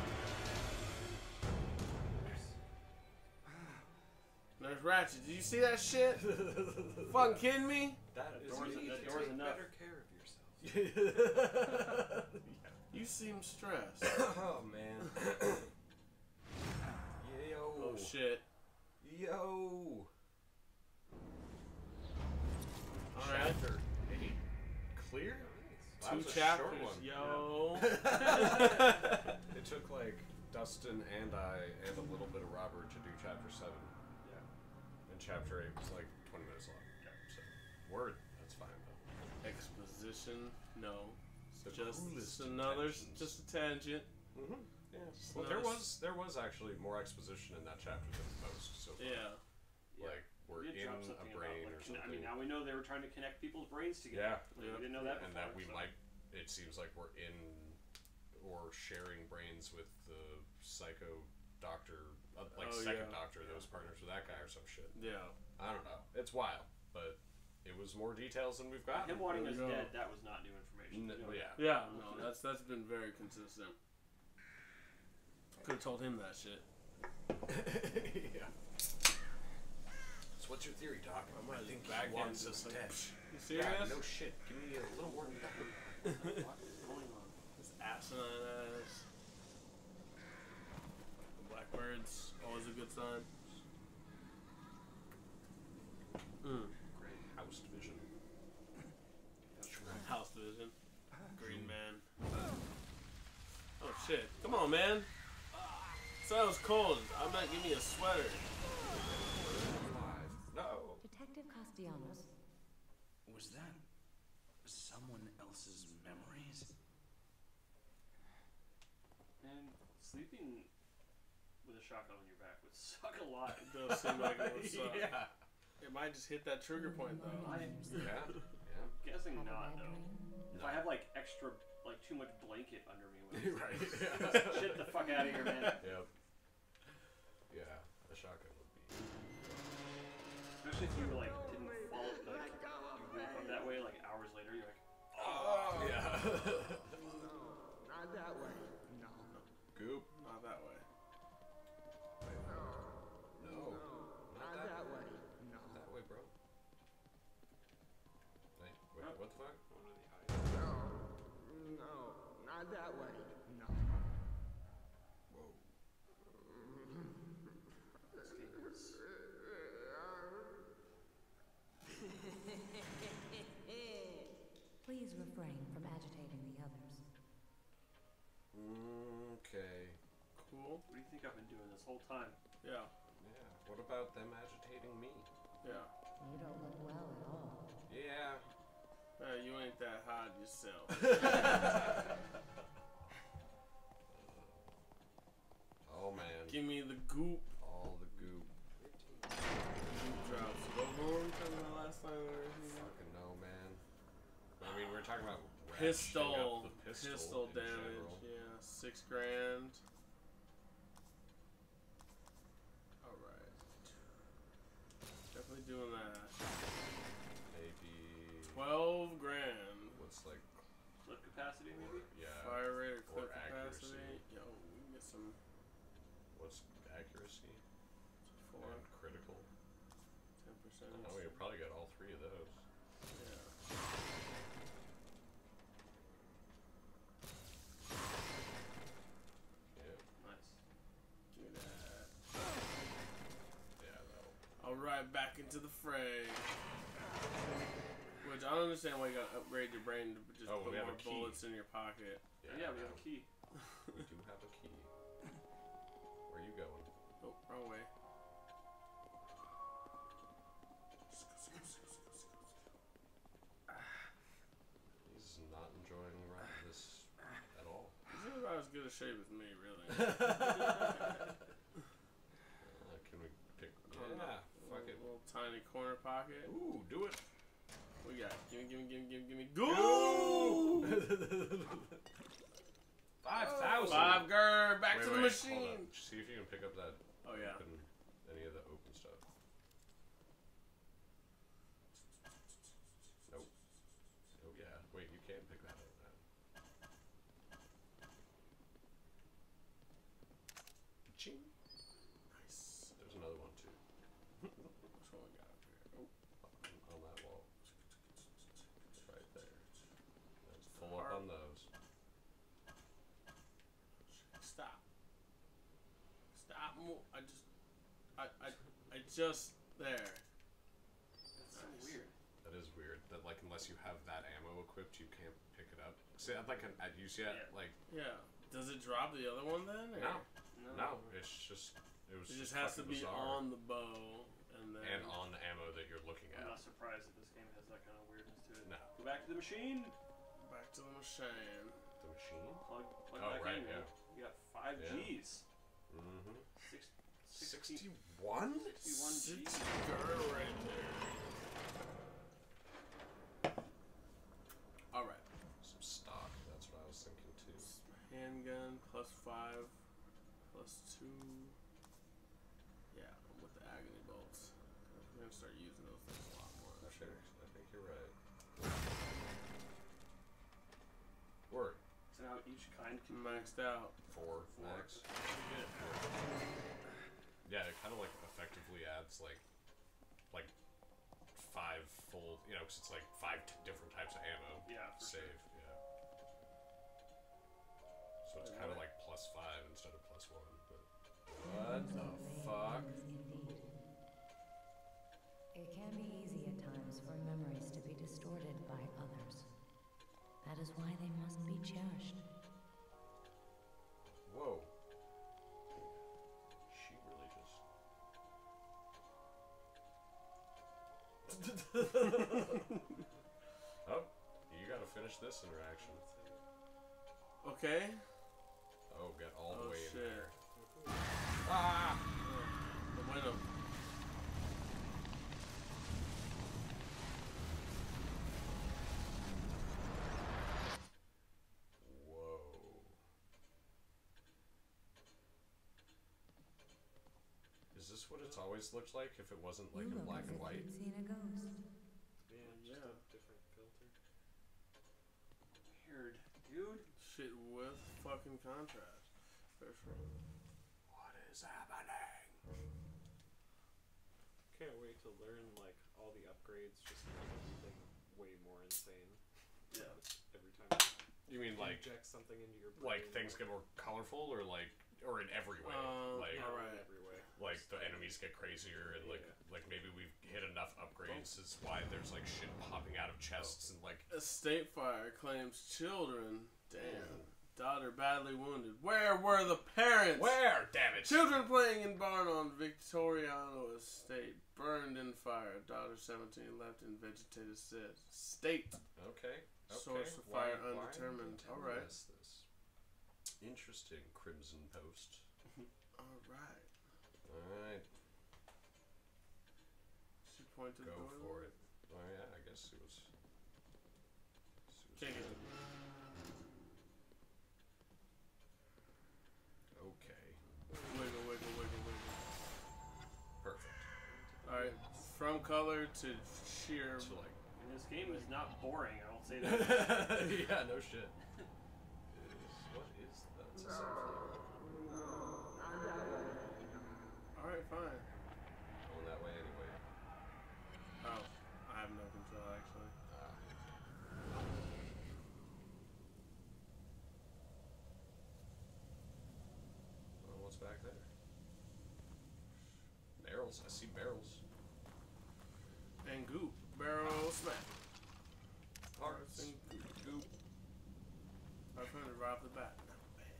[SPEAKER 1] There's Ratchet. Did you see that shit? Fucking kidding me?
[SPEAKER 3] That is
[SPEAKER 2] door's-
[SPEAKER 3] me.
[SPEAKER 2] that door's
[SPEAKER 3] Take
[SPEAKER 2] enough.
[SPEAKER 3] better care of yourself.
[SPEAKER 1] You seem stressed.
[SPEAKER 3] Oh man. Yo.
[SPEAKER 1] Oh shit.
[SPEAKER 3] Yo.
[SPEAKER 1] Alright.
[SPEAKER 3] Chapter 8. Clear? That
[SPEAKER 1] Two
[SPEAKER 3] was a
[SPEAKER 1] chapters.
[SPEAKER 3] short one.
[SPEAKER 1] Yo.
[SPEAKER 3] It took like Dustin and I and a little bit of Robert to do chapter 7.
[SPEAKER 2] Yeah.
[SPEAKER 3] And chapter 8 was like 20 minutes long. Yeah. So word. That's fine though.
[SPEAKER 1] Exposition. No.
[SPEAKER 3] The
[SPEAKER 1] Just
[SPEAKER 3] coolest
[SPEAKER 1] another.
[SPEAKER 3] intentions.
[SPEAKER 1] Just a tangent.
[SPEAKER 3] Mm-hmm. Yeah.
[SPEAKER 1] Just
[SPEAKER 3] Well,
[SPEAKER 1] another
[SPEAKER 3] there was actually more exposition in that chapter than most so far.
[SPEAKER 1] Yeah.
[SPEAKER 3] Like we're
[SPEAKER 2] You
[SPEAKER 3] in
[SPEAKER 2] dropped
[SPEAKER 3] a
[SPEAKER 2] something
[SPEAKER 3] brain
[SPEAKER 2] about,
[SPEAKER 3] or
[SPEAKER 2] like,
[SPEAKER 3] something.
[SPEAKER 2] I mean, now we know they were trying to connect people's brains together.
[SPEAKER 3] Yeah.
[SPEAKER 2] Like, we didn't know that
[SPEAKER 3] And
[SPEAKER 2] before.
[SPEAKER 3] that we
[SPEAKER 2] so.
[SPEAKER 3] might. It seems like we're in or sharing brains with the psycho doctor, like
[SPEAKER 1] Oh,
[SPEAKER 3] second
[SPEAKER 1] yeah.
[SPEAKER 3] doctor that was partners with that guy or some shit.
[SPEAKER 1] Yeah.
[SPEAKER 3] I don't know. It's wild, but it was more details than we've got.
[SPEAKER 2] Him wanting
[SPEAKER 1] There
[SPEAKER 2] us
[SPEAKER 1] we go.
[SPEAKER 2] dead, that was not new information. You know
[SPEAKER 3] Yeah.
[SPEAKER 2] that.
[SPEAKER 1] Yeah. No, that's been very consistent. Could have told him that shit.
[SPEAKER 3] Yeah. So what's your theory, Doc?
[SPEAKER 1] I might
[SPEAKER 3] think
[SPEAKER 1] just back
[SPEAKER 3] he wants
[SPEAKER 1] in
[SPEAKER 3] us
[SPEAKER 1] just
[SPEAKER 3] dead.
[SPEAKER 1] You serious?
[SPEAKER 3] Yeah, no shit. Give me a little more than that.
[SPEAKER 2] What is going on?
[SPEAKER 1] This asinine ass. The blackbirds, always a good sign.
[SPEAKER 3] Great house division.
[SPEAKER 1] House division. Green man. Oh shit. Come on, man. So that was cold. I might give me a sweater.
[SPEAKER 3] No.
[SPEAKER 7] Detective Castellanos.
[SPEAKER 5] Was that someone else's memories?
[SPEAKER 2] And sleeping with a shotgun on your back would suck a lot.
[SPEAKER 1] It does seem like it would suck.
[SPEAKER 3] Yeah.
[SPEAKER 1] It might just hit that trigger point though.
[SPEAKER 2] I'm
[SPEAKER 3] Yeah. Yeah.
[SPEAKER 2] guessing
[SPEAKER 7] Have a
[SPEAKER 2] not,
[SPEAKER 7] bad
[SPEAKER 2] though.
[SPEAKER 7] dream?
[SPEAKER 2] If I have, like, extra, like, too much blanket under me when it's
[SPEAKER 3] Right.
[SPEAKER 2] shit the fuck out of here, man.
[SPEAKER 3] Yep. Yeah. A shotgun would be.
[SPEAKER 2] Especially if you, like, didn't fall, like, you woke up that way, like, hours later, you're like,
[SPEAKER 3] Oh. Yeah.
[SPEAKER 8] Not that way. No.
[SPEAKER 3] Goop.
[SPEAKER 1] Not that way.
[SPEAKER 3] No.
[SPEAKER 8] Not that way. No.
[SPEAKER 3] That way, bro. Hey, wait, what the fuck?
[SPEAKER 8] No. No. Not that way. No.
[SPEAKER 3] Whoa.
[SPEAKER 7] Please refrain from agitating the others.
[SPEAKER 3] Okay.
[SPEAKER 1] Cool.
[SPEAKER 2] what do you think I've been doing this whole time?
[SPEAKER 1] Yeah.
[SPEAKER 3] Yeah. What about them agitating me?
[SPEAKER 1] Yeah.
[SPEAKER 7] You don't look well at all.
[SPEAKER 3] Yeah.
[SPEAKER 1] You ain't that hot yourself.
[SPEAKER 3] Oh man.
[SPEAKER 1] Give me the goop.
[SPEAKER 3] All the goop.
[SPEAKER 1] Goop drops. What were we talking about last time?
[SPEAKER 3] Fucking no, man. I mean, we're talking about ratcheting
[SPEAKER 1] Pistol.
[SPEAKER 3] up the
[SPEAKER 1] Pistol
[SPEAKER 3] in
[SPEAKER 1] damage.
[SPEAKER 3] general.
[SPEAKER 1] Yeah. $6 grand. Alright. we doing that?
[SPEAKER 3] Maybe
[SPEAKER 1] 12 grand.
[SPEAKER 3] what's like
[SPEAKER 2] Flip capacity, maybe?
[SPEAKER 1] Fire rate or clip
[SPEAKER 3] or accuracy.
[SPEAKER 1] capacity. Yo, we can get some
[SPEAKER 3] What's accuracy?
[SPEAKER 1] 4,
[SPEAKER 3] And critical.
[SPEAKER 1] 10%.
[SPEAKER 3] Oh, we probably got all three of those.
[SPEAKER 1] Yeah.
[SPEAKER 3] Yeah.
[SPEAKER 2] Nice.
[SPEAKER 1] Give me that.
[SPEAKER 3] Yeah, that'll.
[SPEAKER 1] Alright, back into the fray. Which I don't understand why you gotta upgrade your brain to just
[SPEAKER 3] Oh,
[SPEAKER 1] put
[SPEAKER 3] we have
[SPEAKER 1] more
[SPEAKER 3] a key.
[SPEAKER 1] bullets in your pocket.
[SPEAKER 2] Yeah, we have a key.
[SPEAKER 3] We do have a key. Where are you going?
[SPEAKER 1] Oh, wrong way.
[SPEAKER 3] He's not enjoying this at all.
[SPEAKER 1] He's about as good a shape as me, really.
[SPEAKER 3] Can we pick?
[SPEAKER 1] Oh, no.
[SPEAKER 3] Yeah, fuck it.
[SPEAKER 1] Little tiny corner pocket.
[SPEAKER 3] Ooh, do it.
[SPEAKER 1] What we got? Gimme. Go!
[SPEAKER 3] 5,000.
[SPEAKER 1] 5 grr, back to the
[SPEAKER 3] Hold
[SPEAKER 1] machine.
[SPEAKER 3] up. See if you can pick up that.
[SPEAKER 1] Oh yeah.
[SPEAKER 3] Any of the open stuff. Nope. Oh yeah. Wait, you can pick that up now. Ching.
[SPEAKER 1] Nice.
[SPEAKER 3] There's another one too.
[SPEAKER 1] Which one we got up here? Oh,
[SPEAKER 3] On that wall. Right there. Let's pull up on those.
[SPEAKER 1] stop. I just there.
[SPEAKER 2] That's so weird.
[SPEAKER 3] That is weird. That like unless you have that ammo equipped, you can't pick it up. See, I'd like I'd use yet.
[SPEAKER 2] Yeah.
[SPEAKER 3] Like
[SPEAKER 1] Yeah. Does it drop the other one then? Or?
[SPEAKER 3] no. It's just
[SPEAKER 1] It just has to be
[SPEAKER 3] bizarre.
[SPEAKER 1] on the bow and then.
[SPEAKER 3] And on the ammo that you're looking
[SPEAKER 2] I'm
[SPEAKER 3] at.
[SPEAKER 2] not surprised that this game has that kind of weirdness to it.
[SPEAKER 3] No.
[SPEAKER 2] Go back to the machine.
[SPEAKER 1] Back to the machine.
[SPEAKER 3] The machine?
[SPEAKER 2] Plug
[SPEAKER 3] Oh,
[SPEAKER 2] back
[SPEAKER 3] right,
[SPEAKER 2] in.
[SPEAKER 3] yeah.
[SPEAKER 2] You got 5
[SPEAKER 3] Yeah.
[SPEAKER 2] Gs.
[SPEAKER 3] Mm-hmm.
[SPEAKER 2] 61
[SPEAKER 3] 61?
[SPEAKER 1] 6
[SPEAKER 2] Gs.
[SPEAKER 1] girl right there. Alright.
[SPEAKER 3] Some stock. That's what I was thinking too.
[SPEAKER 1] Handgun +5 +2. Yeah, with the agony bolts. We're gonna start using those things a lot more, I'm sure.
[SPEAKER 3] I think you're right. Work.
[SPEAKER 2] So now each kind can
[SPEAKER 1] Maxed out.
[SPEAKER 3] 4 max. Yeah, it kind of like effectively adds like 5 full, you know, because it's like 5 different types of ammo.
[SPEAKER 2] Yeah, for
[SPEAKER 3] Save, yeah. So it's kind of like +5 instead of +1. But what the fuck?
[SPEAKER 7] Indeed. It can be easy at times for memories to be distorted by others. That is why they must be cherished.
[SPEAKER 3] Whoa. She really Oh, you gotta finish this interaction.
[SPEAKER 1] Okay.
[SPEAKER 3] Oh, get all the
[SPEAKER 1] Oh,
[SPEAKER 3] way
[SPEAKER 1] shit.
[SPEAKER 3] in there. Ah!
[SPEAKER 1] The window.
[SPEAKER 3] Whoa. Is this what it's always looked like if it wasn't like
[SPEAKER 7] You
[SPEAKER 3] in
[SPEAKER 7] look
[SPEAKER 3] black
[SPEAKER 7] as
[SPEAKER 3] and
[SPEAKER 7] if
[SPEAKER 3] white?
[SPEAKER 7] you'd seen a ghost.
[SPEAKER 4] Yeah, just a different filter.
[SPEAKER 2] weird, dude.
[SPEAKER 1] Shit with fucking contrast. For sure.
[SPEAKER 3] What is happening?
[SPEAKER 4] Can't wait to learn like all the upgrades, just make everything way more insane.
[SPEAKER 2] Yeah.
[SPEAKER 4] Every time
[SPEAKER 3] You mean
[SPEAKER 4] you
[SPEAKER 3] like
[SPEAKER 4] inject something into your brain,
[SPEAKER 3] things get more colorful or or in every way? Like
[SPEAKER 4] yeah,
[SPEAKER 1] Alright.
[SPEAKER 4] in every way.
[SPEAKER 3] like the enemies get crazier and like maybe we've hit enough upgrades is why there's like shit popping out of chests and like
[SPEAKER 1] Estate fire claims children. Damn. Daughter badly wounded. Where were the parents?
[SPEAKER 3] where? Damn it!
[SPEAKER 1] Children playing in barn on Victoriano Estate. Burned in fire. Daughter 17 left in vegetated state.
[SPEAKER 3] Okay.
[SPEAKER 1] Source of fire undetermined.
[SPEAKER 3] All right.
[SPEAKER 1] Alright.
[SPEAKER 3] This. Interesting, Crimson Post.
[SPEAKER 1] Alright.
[SPEAKER 3] All right,
[SPEAKER 1] She pointed
[SPEAKER 3] go
[SPEAKER 1] the door.
[SPEAKER 3] for it. Oh yeah, I guess it was.
[SPEAKER 1] Take it.
[SPEAKER 3] Okay.
[SPEAKER 1] Wiggle.
[SPEAKER 3] Perfect.
[SPEAKER 1] Alright. from color to sheer.
[SPEAKER 3] To like,
[SPEAKER 2] And this game is not boring. I will say that.
[SPEAKER 3] yeah, no shit. What is that? It's a sunflower.
[SPEAKER 1] All right, fine.
[SPEAKER 3] Going that way anyway.
[SPEAKER 1] Oh, I have no control actually.
[SPEAKER 3] Well, what's back there? Barrels. I see barrels.
[SPEAKER 1] And goop, barrel smack.
[SPEAKER 3] Hearts.
[SPEAKER 1] And goop. 500 right off the bat. Not bad.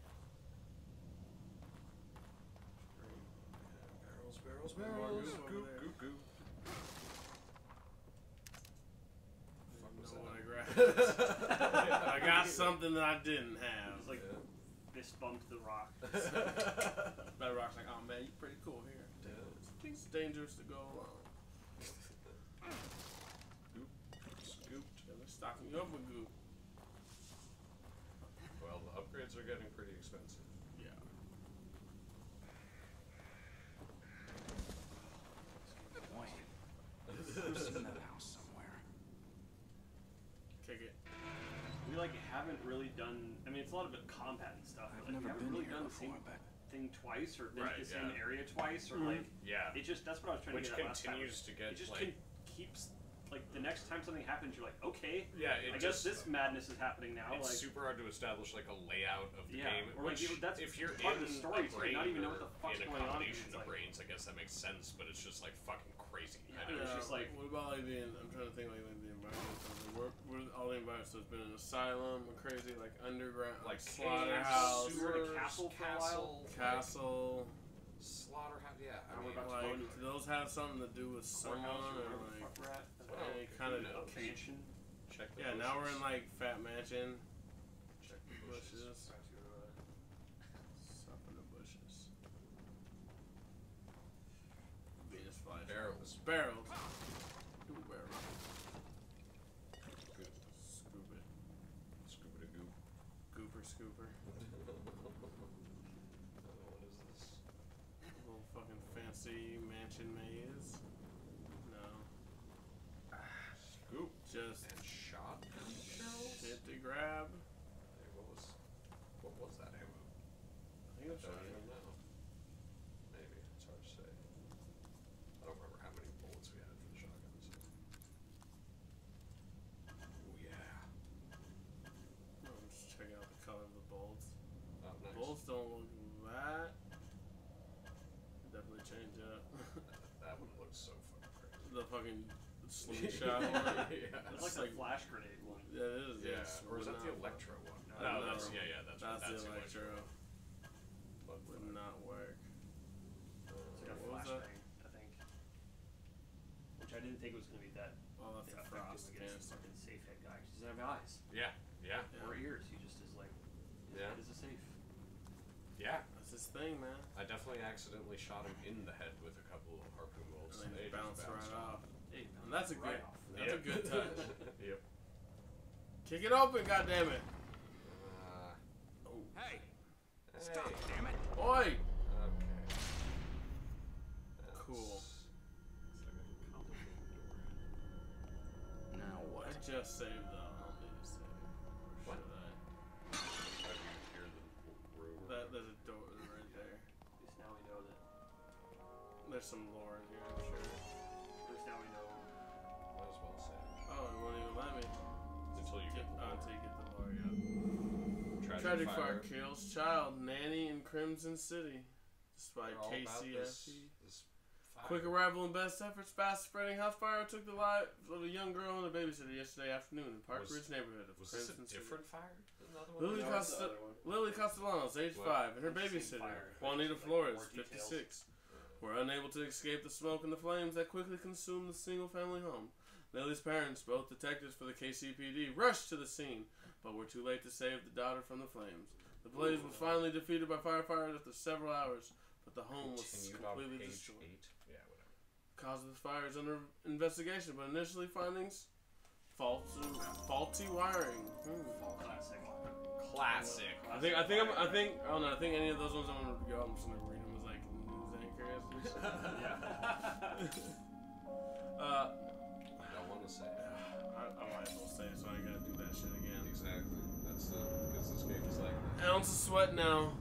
[SPEAKER 3] Barrels,
[SPEAKER 1] More
[SPEAKER 3] barrels.
[SPEAKER 1] goop over
[SPEAKER 3] Goop,
[SPEAKER 1] there.
[SPEAKER 3] goop, goop.
[SPEAKER 1] I
[SPEAKER 3] Fuck was
[SPEAKER 1] know what I
[SPEAKER 3] that?
[SPEAKER 1] grabbed. I got something that I didn't have.
[SPEAKER 2] It's like fist bumped the rock.
[SPEAKER 1] That rock's like, oh man, you're pretty cool here. It's dangerous to go along.
[SPEAKER 3] Goop. Scooped.
[SPEAKER 1] Yeah, they're stocking you up with goop.
[SPEAKER 3] Well, the upgrades are getting pretty expensive.
[SPEAKER 1] Yeah.
[SPEAKER 5] Boy, who's in that house somewhere?
[SPEAKER 1] Kick it.
[SPEAKER 2] We like haven't really done. I mean, it's a lot of it combat and stuff.
[SPEAKER 5] I've
[SPEAKER 2] But, like,
[SPEAKER 5] never
[SPEAKER 2] we haven't
[SPEAKER 5] been
[SPEAKER 2] really
[SPEAKER 5] here
[SPEAKER 2] done the
[SPEAKER 5] before,
[SPEAKER 2] same
[SPEAKER 5] but
[SPEAKER 2] thing twice, or been
[SPEAKER 3] Right,
[SPEAKER 2] to the same
[SPEAKER 3] yeah.
[SPEAKER 2] area twice, or
[SPEAKER 1] Mhm.
[SPEAKER 2] like
[SPEAKER 3] Yeah.
[SPEAKER 2] it just. That's what I was trying
[SPEAKER 3] Which
[SPEAKER 2] to get at last time.
[SPEAKER 3] continues to get
[SPEAKER 2] It just
[SPEAKER 3] like.
[SPEAKER 2] keeps like the next time something happens, you're like, okay,
[SPEAKER 3] Yeah, it
[SPEAKER 2] I
[SPEAKER 3] just,
[SPEAKER 2] guess this madness is happening now.
[SPEAKER 3] It's
[SPEAKER 2] like,
[SPEAKER 3] super hard to establish like a layout of the
[SPEAKER 2] Yeah,
[SPEAKER 3] game.
[SPEAKER 2] or, like,
[SPEAKER 3] Which,
[SPEAKER 2] that's
[SPEAKER 3] if you're
[SPEAKER 2] part
[SPEAKER 3] in
[SPEAKER 2] of the story,
[SPEAKER 3] a
[SPEAKER 2] too,
[SPEAKER 3] brain
[SPEAKER 2] not even know what
[SPEAKER 3] or
[SPEAKER 2] the fuck's
[SPEAKER 3] in a
[SPEAKER 2] going on,
[SPEAKER 3] combination
[SPEAKER 2] it's
[SPEAKER 3] of
[SPEAKER 2] like-
[SPEAKER 3] brains, I guess that makes sense. But it's just like fucking crazy.
[SPEAKER 2] Yeah,
[SPEAKER 3] I know.
[SPEAKER 2] it's just like-
[SPEAKER 1] what about like I'm trying to think like the environment. We're all the environments. So it's been an asylum, or crazy like underground,
[SPEAKER 3] Like
[SPEAKER 1] slaughterhouse,
[SPEAKER 3] caves,
[SPEAKER 2] We were in a
[SPEAKER 3] sewers,
[SPEAKER 2] castle for a while.
[SPEAKER 1] castle.
[SPEAKER 3] slaughterhouse. Yeah, I
[SPEAKER 2] Now we're
[SPEAKER 3] mean,
[SPEAKER 2] about to
[SPEAKER 1] Like,
[SPEAKER 2] go into
[SPEAKER 1] do those have something to do with someone
[SPEAKER 2] courthouse or
[SPEAKER 1] or
[SPEAKER 2] wherever the
[SPEAKER 1] like?
[SPEAKER 2] fuck we're at.
[SPEAKER 3] well,
[SPEAKER 1] any kind of
[SPEAKER 3] who knows?
[SPEAKER 2] Mansion.
[SPEAKER 3] Check the
[SPEAKER 1] Yeah, now we're in
[SPEAKER 3] bushes.
[SPEAKER 1] like Fat Mansion.
[SPEAKER 3] Check the bushes.
[SPEAKER 1] Bushes. Stuff in the bushes. Venus flytrap.
[SPEAKER 3] Barrels.
[SPEAKER 1] Barrels. Do barrels.
[SPEAKER 3] Good.
[SPEAKER 1] Scoop it.
[SPEAKER 3] Scoop it a goop.
[SPEAKER 1] Gooper scooper.
[SPEAKER 3] What is this?
[SPEAKER 1] Little fucking fancy mansion maze. No.
[SPEAKER 3] Scoop
[SPEAKER 1] Just
[SPEAKER 3] and shot.
[SPEAKER 1] shit to grab.
[SPEAKER 3] Hey, what was that ammo?
[SPEAKER 1] I think it's
[SPEAKER 3] Don't
[SPEAKER 1] shot.
[SPEAKER 3] even know. Maybe it's hard to say. I don't remember how many bullets we had for the shotguns. Oh yeah.
[SPEAKER 1] I'm just checking out the color of the bolts.
[SPEAKER 3] Oh, nice.
[SPEAKER 1] Bolts don't look that. Definitely change up.
[SPEAKER 3] That one looks so fucking crazy.
[SPEAKER 1] The fucking slingshot one.
[SPEAKER 3] Yeah.
[SPEAKER 2] It's like the flash grenade one.
[SPEAKER 1] Yeah, it is.
[SPEAKER 3] Yeah.
[SPEAKER 1] Yes.
[SPEAKER 3] Or is that the
[SPEAKER 1] Would not-
[SPEAKER 3] electro one?
[SPEAKER 1] No,
[SPEAKER 3] No, that's
[SPEAKER 1] no.
[SPEAKER 3] that's
[SPEAKER 1] That's the electro.
[SPEAKER 3] But
[SPEAKER 1] Would not work.
[SPEAKER 2] It's like a
[SPEAKER 1] What was
[SPEAKER 2] flash
[SPEAKER 1] that?
[SPEAKER 2] thing, I think. Which I didn't think was gonna be that
[SPEAKER 1] Oh, that's the
[SPEAKER 2] effective
[SPEAKER 1] frost
[SPEAKER 2] against
[SPEAKER 1] canister.
[SPEAKER 2] fucking safe head guy. 'Cause he doesn't have eyes
[SPEAKER 3] Yeah. Yeah.
[SPEAKER 1] Yeah.
[SPEAKER 2] or ears. He just is like, his
[SPEAKER 3] Yeah.
[SPEAKER 2] head is a safe.
[SPEAKER 3] Yeah.
[SPEAKER 1] That's his thing, man.
[SPEAKER 3] I definitely accidentally shot him in the head with a couple of harpoon bolts.
[SPEAKER 1] And then
[SPEAKER 3] They
[SPEAKER 1] he bounced
[SPEAKER 3] just
[SPEAKER 1] right off.
[SPEAKER 2] Hey,
[SPEAKER 1] And that's a
[SPEAKER 2] right
[SPEAKER 1] good.
[SPEAKER 2] off.
[SPEAKER 1] That's a good touch.
[SPEAKER 3] Yep.
[SPEAKER 1] Kick it open, goddammit. Oh.
[SPEAKER 5] Hey,
[SPEAKER 3] Hey.
[SPEAKER 5] stop, damn it!
[SPEAKER 1] Oi!
[SPEAKER 3] Okay.
[SPEAKER 1] Cool.
[SPEAKER 3] It's like a complicated door.
[SPEAKER 5] Now what?
[SPEAKER 1] I just saved though. I don't need to save. Or
[SPEAKER 3] What?
[SPEAKER 1] should I?
[SPEAKER 3] How do you hear the room?
[SPEAKER 1] There's a door right there.
[SPEAKER 2] At least now we know that.
[SPEAKER 1] There's some lore in here, I'm sure.
[SPEAKER 2] At least now we know.
[SPEAKER 3] Might as well say.
[SPEAKER 1] Oh, it won't even let me.
[SPEAKER 3] Until you get the
[SPEAKER 1] Until you get the lore, yeah.
[SPEAKER 3] tragic
[SPEAKER 1] Fire kills child, nanny in Crimson City. Despite
[SPEAKER 3] They're all about
[SPEAKER 1] KCFE.
[SPEAKER 3] this fire.
[SPEAKER 1] Quick arrival and best efforts, fast spreading house fire took the life of a young girl and a babysitter yesterday afternoon in Park
[SPEAKER 3] Was-
[SPEAKER 1] Ridge neighborhood of
[SPEAKER 3] Was this a
[SPEAKER 1] Crimson City.
[SPEAKER 3] different fire than the other one?
[SPEAKER 1] Lily,
[SPEAKER 2] No, it's the other one.
[SPEAKER 1] Lily Castellanos, age
[SPEAKER 3] What?
[SPEAKER 1] 5, and her
[SPEAKER 2] It's the same
[SPEAKER 1] babysitter,
[SPEAKER 2] fire, but
[SPEAKER 1] Juanita
[SPEAKER 2] just, like,
[SPEAKER 1] Flores,
[SPEAKER 2] more details.
[SPEAKER 1] 56, were unable to escape the smoke and the flames that quickly consumed the single-family home. Lily's parents, both detectives for the KCPD, rushed to the scene, but were too late to save the daughter from the flames. The blaze was finally defeated by firefighters after several hours, but the home was
[SPEAKER 3] Continued on
[SPEAKER 1] completely
[SPEAKER 3] page
[SPEAKER 1] destroyed.
[SPEAKER 3] 8. Yeah, whatever.
[SPEAKER 1] Cause of the fire is under investigation, but initially findings faulty wiring.
[SPEAKER 2] Classic.
[SPEAKER 3] Classic.
[SPEAKER 1] I don't know. I think any of those ones I'm gonna go. I'm just gonna read them as like news anchors.
[SPEAKER 2] Yeah.
[SPEAKER 1] save, so I ain't gotta do that shit again.
[SPEAKER 3] Exactly. That's because this game is like
[SPEAKER 1] Ounce of sweat now.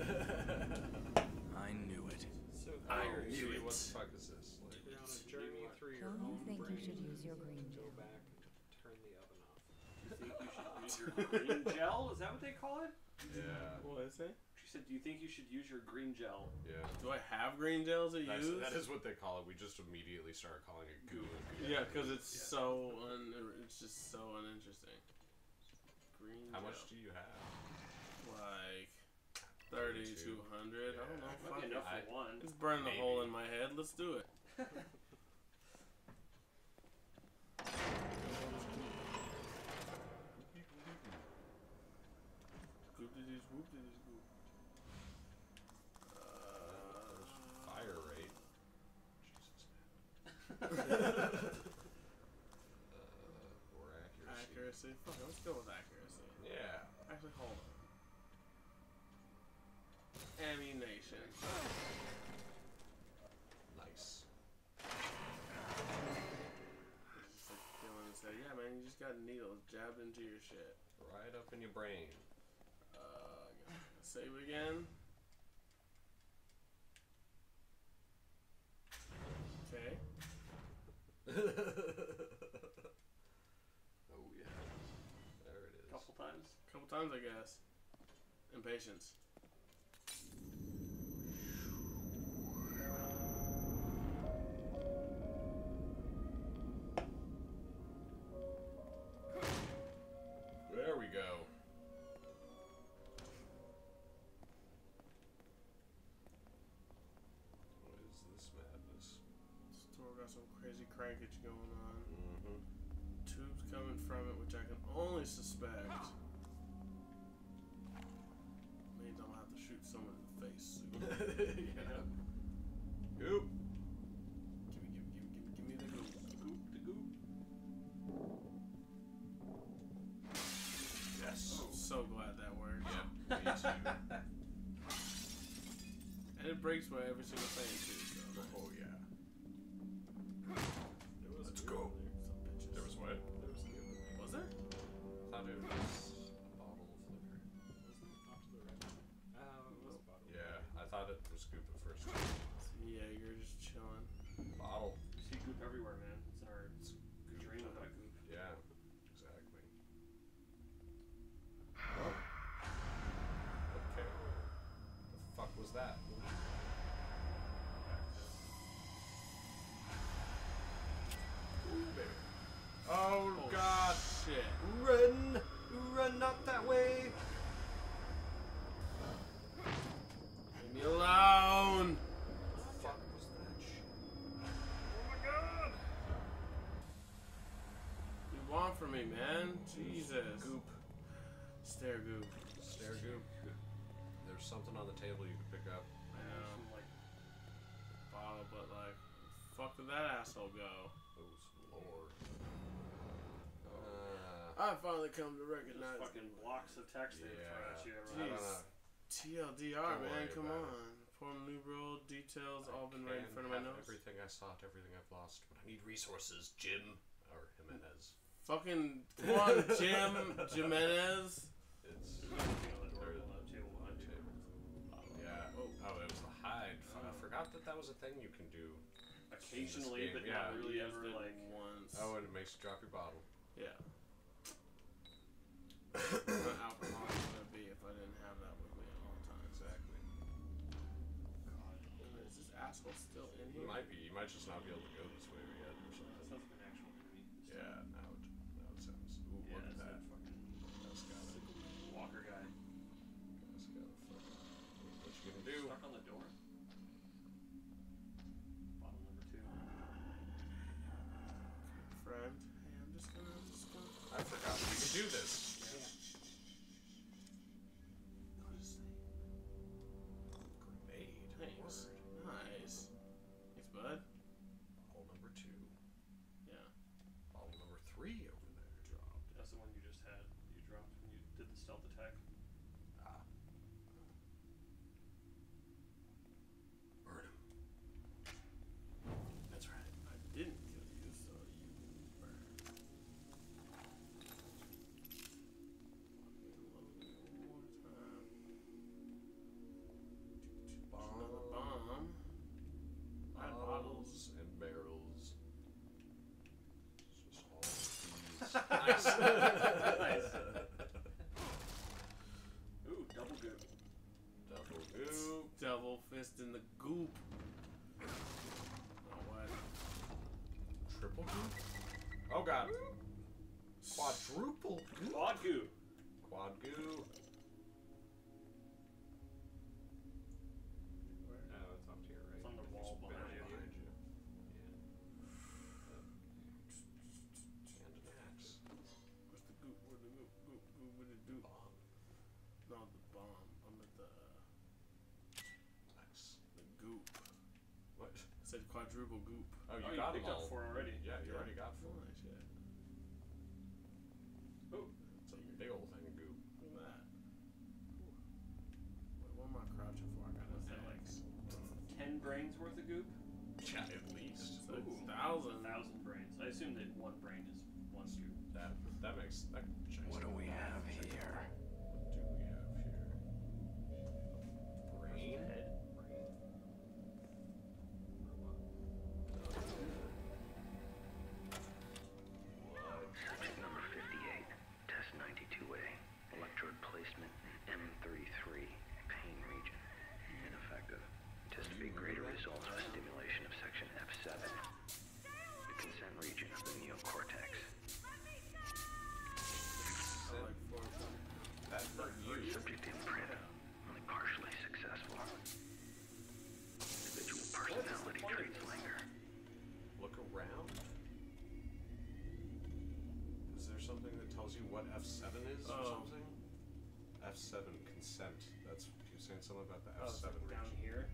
[SPEAKER 5] I knew it.
[SPEAKER 4] So
[SPEAKER 1] I
[SPEAKER 4] Harry,
[SPEAKER 1] knew it.
[SPEAKER 3] what the fuck is this? Like,
[SPEAKER 4] you're on a journey through your
[SPEAKER 7] Don't
[SPEAKER 4] own
[SPEAKER 7] think you
[SPEAKER 4] brain.
[SPEAKER 7] should use your green
[SPEAKER 4] Go
[SPEAKER 7] gel.
[SPEAKER 4] back and turn the oven off.
[SPEAKER 2] Do you think you should use your green gel? Is that what they call it?
[SPEAKER 3] yeah,
[SPEAKER 1] What is it?
[SPEAKER 2] She said, do you think you should use your green gel?
[SPEAKER 3] yeah.
[SPEAKER 1] Do I have green gel to use?
[SPEAKER 3] That is what they call it. We just immediately started calling it goo.
[SPEAKER 1] Yeah, because it's it's just so uninteresting. Green
[SPEAKER 3] How
[SPEAKER 1] gel.
[SPEAKER 3] much do you have?
[SPEAKER 1] Like 3,200. I don't know.
[SPEAKER 2] Might
[SPEAKER 1] Fuck
[SPEAKER 2] be
[SPEAKER 1] it.
[SPEAKER 2] enough for one.
[SPEAKER 1] It's burning a
[SPEAKER 3] Maybe.
[SPEAKER 1] hole in my head. Let's do it.
[SPEAKER 3] Fire rate. Or accuracy.
[SPEAKER 1] Accuracy. Fuck it, let's go with accuracy.
[SPEAKER 3] Yeah.
[SPEAKER 1] Actually, hold on. Ammunition.
[SPEAKER 3] Nice.
[SPEAKER 1] Just like feeling and say, yeah, man, you just got needles jabbed into your shit.
[SPEAKER 3] Right up in your brain.
[SPEAKER 1] Save again. Okay.
[SPEAKER 3] Oh yeah. There it is.
[SPEAKER 2] Couple times.
[SPEAKER 1] Couple times, I guess. Impatience.
[SPEAKER 3] There we go. What is this madness?
[SPEAKER 1] Store got some crazy crankage going on.
[SPEAKER 3] Mm-hmm.
[SPEAKER 1] Tubes coming from it, which I can only suspect means I'm gonna have to shoot someone in the face soon.
[SPEAKER 3] Yeah. Goop.
[SPEAKER 1] Give me the goop.
[SPEAKER 2] Goop the goop.
[SPEAKER 3] Yes.
[SPEAKER 1] I'm so glad that worked.
[SPEAKER 3] Yep. Me too.
[SPEAKER 1] And it breaks by every single thing too. So
[SPEAKER 3] Oh yeah.
[SPEAKER 4] It was
[SPEAKER 3] Let's
[SPEAKER 4] good
[SPEAKER 3] go.
[SPEAKER 4] in there.
[SPEAKER 1] some bitches.
[SPEAKER 3] There was what?
[SPEAKER 4] There was good in there.
[SPEAKER 1] Was there?
[SPEAKER 3] I thought it was a bottle of liquor.
[SPEAKER 4] Wasn't it off to the right? It was a bottle.
[SPEAKER 3] Yeah, I thought it was goop at first.
[SPEAKER 1] Yeah, you're just chilling.
[SPEAKER 3] Bottle.
[SPEAKER 2] You see goop everywhere, man. It's in our
[SPEAKER 3] Goop.
[SPEAKER 2] dream about goop.
[SPEAKER 3] Yeah, exactly. Okay. The fuck was that? Ooh, baby. Oh god.
[SPEAKER 1] Shit.
[SPEAKER 3] Run! Run not that way!
[SPEAKER 1] Leave me alone.
[SPEAKER 3] What the fuck was that shit?
[SPEAKER 1] Oh my god. What do you want from me, man? Jesus.
[SPEAKER 3] Goop.
[SPEAKER 1] Stare goop.
[SPEAKER 3] Stare goop. There's something on the table you can pick up.
[SPEAKER 1] I know.
[SPEAKER 2] Some, like,
[SPEAKER 1] Bottle, but like, fuck did that asshole go?
[SPEAKER 3] Oh, some lore.
[SPEAKER 1] I finally come to
[SPEAKER 2] just
[SPEAKER 1] recognize
[SPEAKER 2] fucking blocks of text they throw at you.
[SPEAKER 3] I
[SPEAKER 2] Everyone.
[SPEAKER 3] don't know.
[SPEAKER 1] TLDR,
[SPEAKER 3] Don't
[SPEAKER 1] man.
[SPEAKER 3] worry
[SPEAKER 1] Come
[SPEAKER 3] about
[SPEAKER 1] on. Form new rule details all been right in
[SPEAKER 3] Can
[SPEAKER 1] front of my
[SPEAKER 3] have
[SPEAKER 1] nose.
[SPEAKER 3] everything I sought, everything I've lost, but I need resources, Jim. Or Jimenez.
[SPEAKER 1] Fucking come on, Jim Jimenez.
[SPEAKER 3] It's
[SPEAKER 2] On the door, on the table behind you.
[SPEAKER 3] yeah.
[SPEAKER 1] Oh.
[SPEAKER 3] Oh, it was the hide. I forgot that was a thing you can do.
[SPEAKER 2] Occasionally,
[SPEAKER 3] game,
[SPEAKER 2] but
[SPEAKER 3] yeah.
[SPEAKER 2] not really
[SPEAKER 1] Used
[SPEAKER 2] ever
[SPEAKER 1] it
[SPEAKER 2] like.
[SPEAKER 1] once.
[SPEAKER 3] Oh, and it makes you drop your bottle.
[SPEAKER 1] Yeah. What alcohol was gonna be if I didn't have that with me at all times?
[SPEAKER 3] Exactly.
[SPEAKER 1] Is this asshole still in
[SPEAKER 3] You
[SPEAKER 1] here?
[SPEAKER 3] might be. You might just not be able to go this way yet or
[SPEAKER 2] That
[SPEAKER 3] something.
[SPEAKER 2] sounds like an actual enemy.
[SPEAKER 3] Yeah. Now it sounds. Ooh,
[SPEAKER 2] Yeah,
[SPEAKER 3] look at
[SPEAKER 2] it's
[SPEAKER 3] that.
[SPEAKER 2] fucking
[SPEAKER 3] That's got it.
[SPEAKER 2] walker guy.
[SPEAKER 3] That's got it. What you gonna do?
[SPEAKER 2] Stuck on the door. Bottle number 2.
[SPEAKER 1] Friend. Hey, I'm just gonna.
[SPEAKER 3] I forgot we could do this. Grenade.
[SPEAKER 1] Thanks.
[SPEAKER 3] Word.
[SPEAKER 1] Nice. Thanks, bud.
[SPEAKER 3] Bottle number 2.
[SPEAKER 1] Yeah.
[SPEAKER 3] Bottle number 3 over there. Dropped.
[SPEAKER 2] That's the one you just had. You dropped when you did the stealth attack.
[SPEAKER 3] Ah. Burn him. That's right.
[SPEAKER 1] I didn't kill you, so you can burn.
[SPEAKER 2] Nice. Ooh, double goop.
[SPEAKER 3] Double goop.
[SPEAKER 1] Double fist in the goop. Oh, what?
[SPEAKER 3] Triple goop? Oh god. Quadruple goop?
[SPEAKER 2] Quad goop.
[SPEAKER 3] Quad goop.
[SPEAKER 4] Oh, it's off to your right.
[SPEAKER 2] It's on the wall behind you.
[SPEAKER 3] Behind you.
[SPEAKER 1] Where's the goop? Where's the goop? Goop, goop, where's the goop?
[SPEAKER 3] Bomb.
[SPEAKER 1] No, the bomb. I'm at the
[SPEAKER 3] Nice.
[SPEAKER 1] goop.
[SPEAKER 3] What?
[SPEAKER 1] I said quadruple goop.
[SPEAKER 3] Oh, you
[SPEAKER 2] You
[SPEAKER 3] got
[SPEAKER 2] picked
[SPEAKER 3] them
[SPEAKER 2] up
[SPEAKER 3] all.
[SPEAKER 2] 4 already.
[SPEAKER 3] Yeah, you already got 4.
[SPEAKER 1] Nice, yeah.
[SPEAKER 2] Ooh.
[SPEAKER 3] It's a big old thing of goop.
[SPEAKER 1] Look at that. Wait, what am I crouching for? I got
[SPEAKER 2] What's that, like 10 brains worth of goop?
[SPEAKER 3] Yeah, at least.
[SPEAKER 1] It's like
[SPEAKER 2] Ooh.
[SPEAKER 1] 1,000.
[SPEAKER 2] 1,000 brains. I assume that 1 brain is 1 goop.
[SPEAKER 3] That makes that checks.
[SPEAKER 5] What do we have here?
[SPEAKER 3] What do we have here? Brain.
[SPEAKER 2] Head.
[SPEAKER 5] Subject number 58, test 92A, electrode placement in M33, pain region. Ineffective. Anticipate greater results with stimulation of section F7, the consent region of the neocortex.
[SPEAKER 1] I like 4 of them.
[SPEAKER 3] That hurt you.
[SPEAKER 5] Subject imprint, only partially successful. Individual personality traits linger.
[SPEAKER 3] Look around. Is there something that tells you what F7 is or
[SPEAKER 1] Oh.
[SPEAKER 3] something? F7 consent. That's you're saying something about the
[SPEAKER 2] Oh, it's
[SPEAKER 3] F7
[SPEAKER 2] like down
[SPEAKER 3] region.
[SPEAKER 2] here.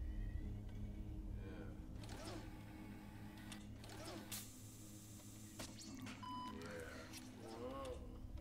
[SPEAKER 3] Yeah. Yeah.
[SPEAKER 1] Whoa.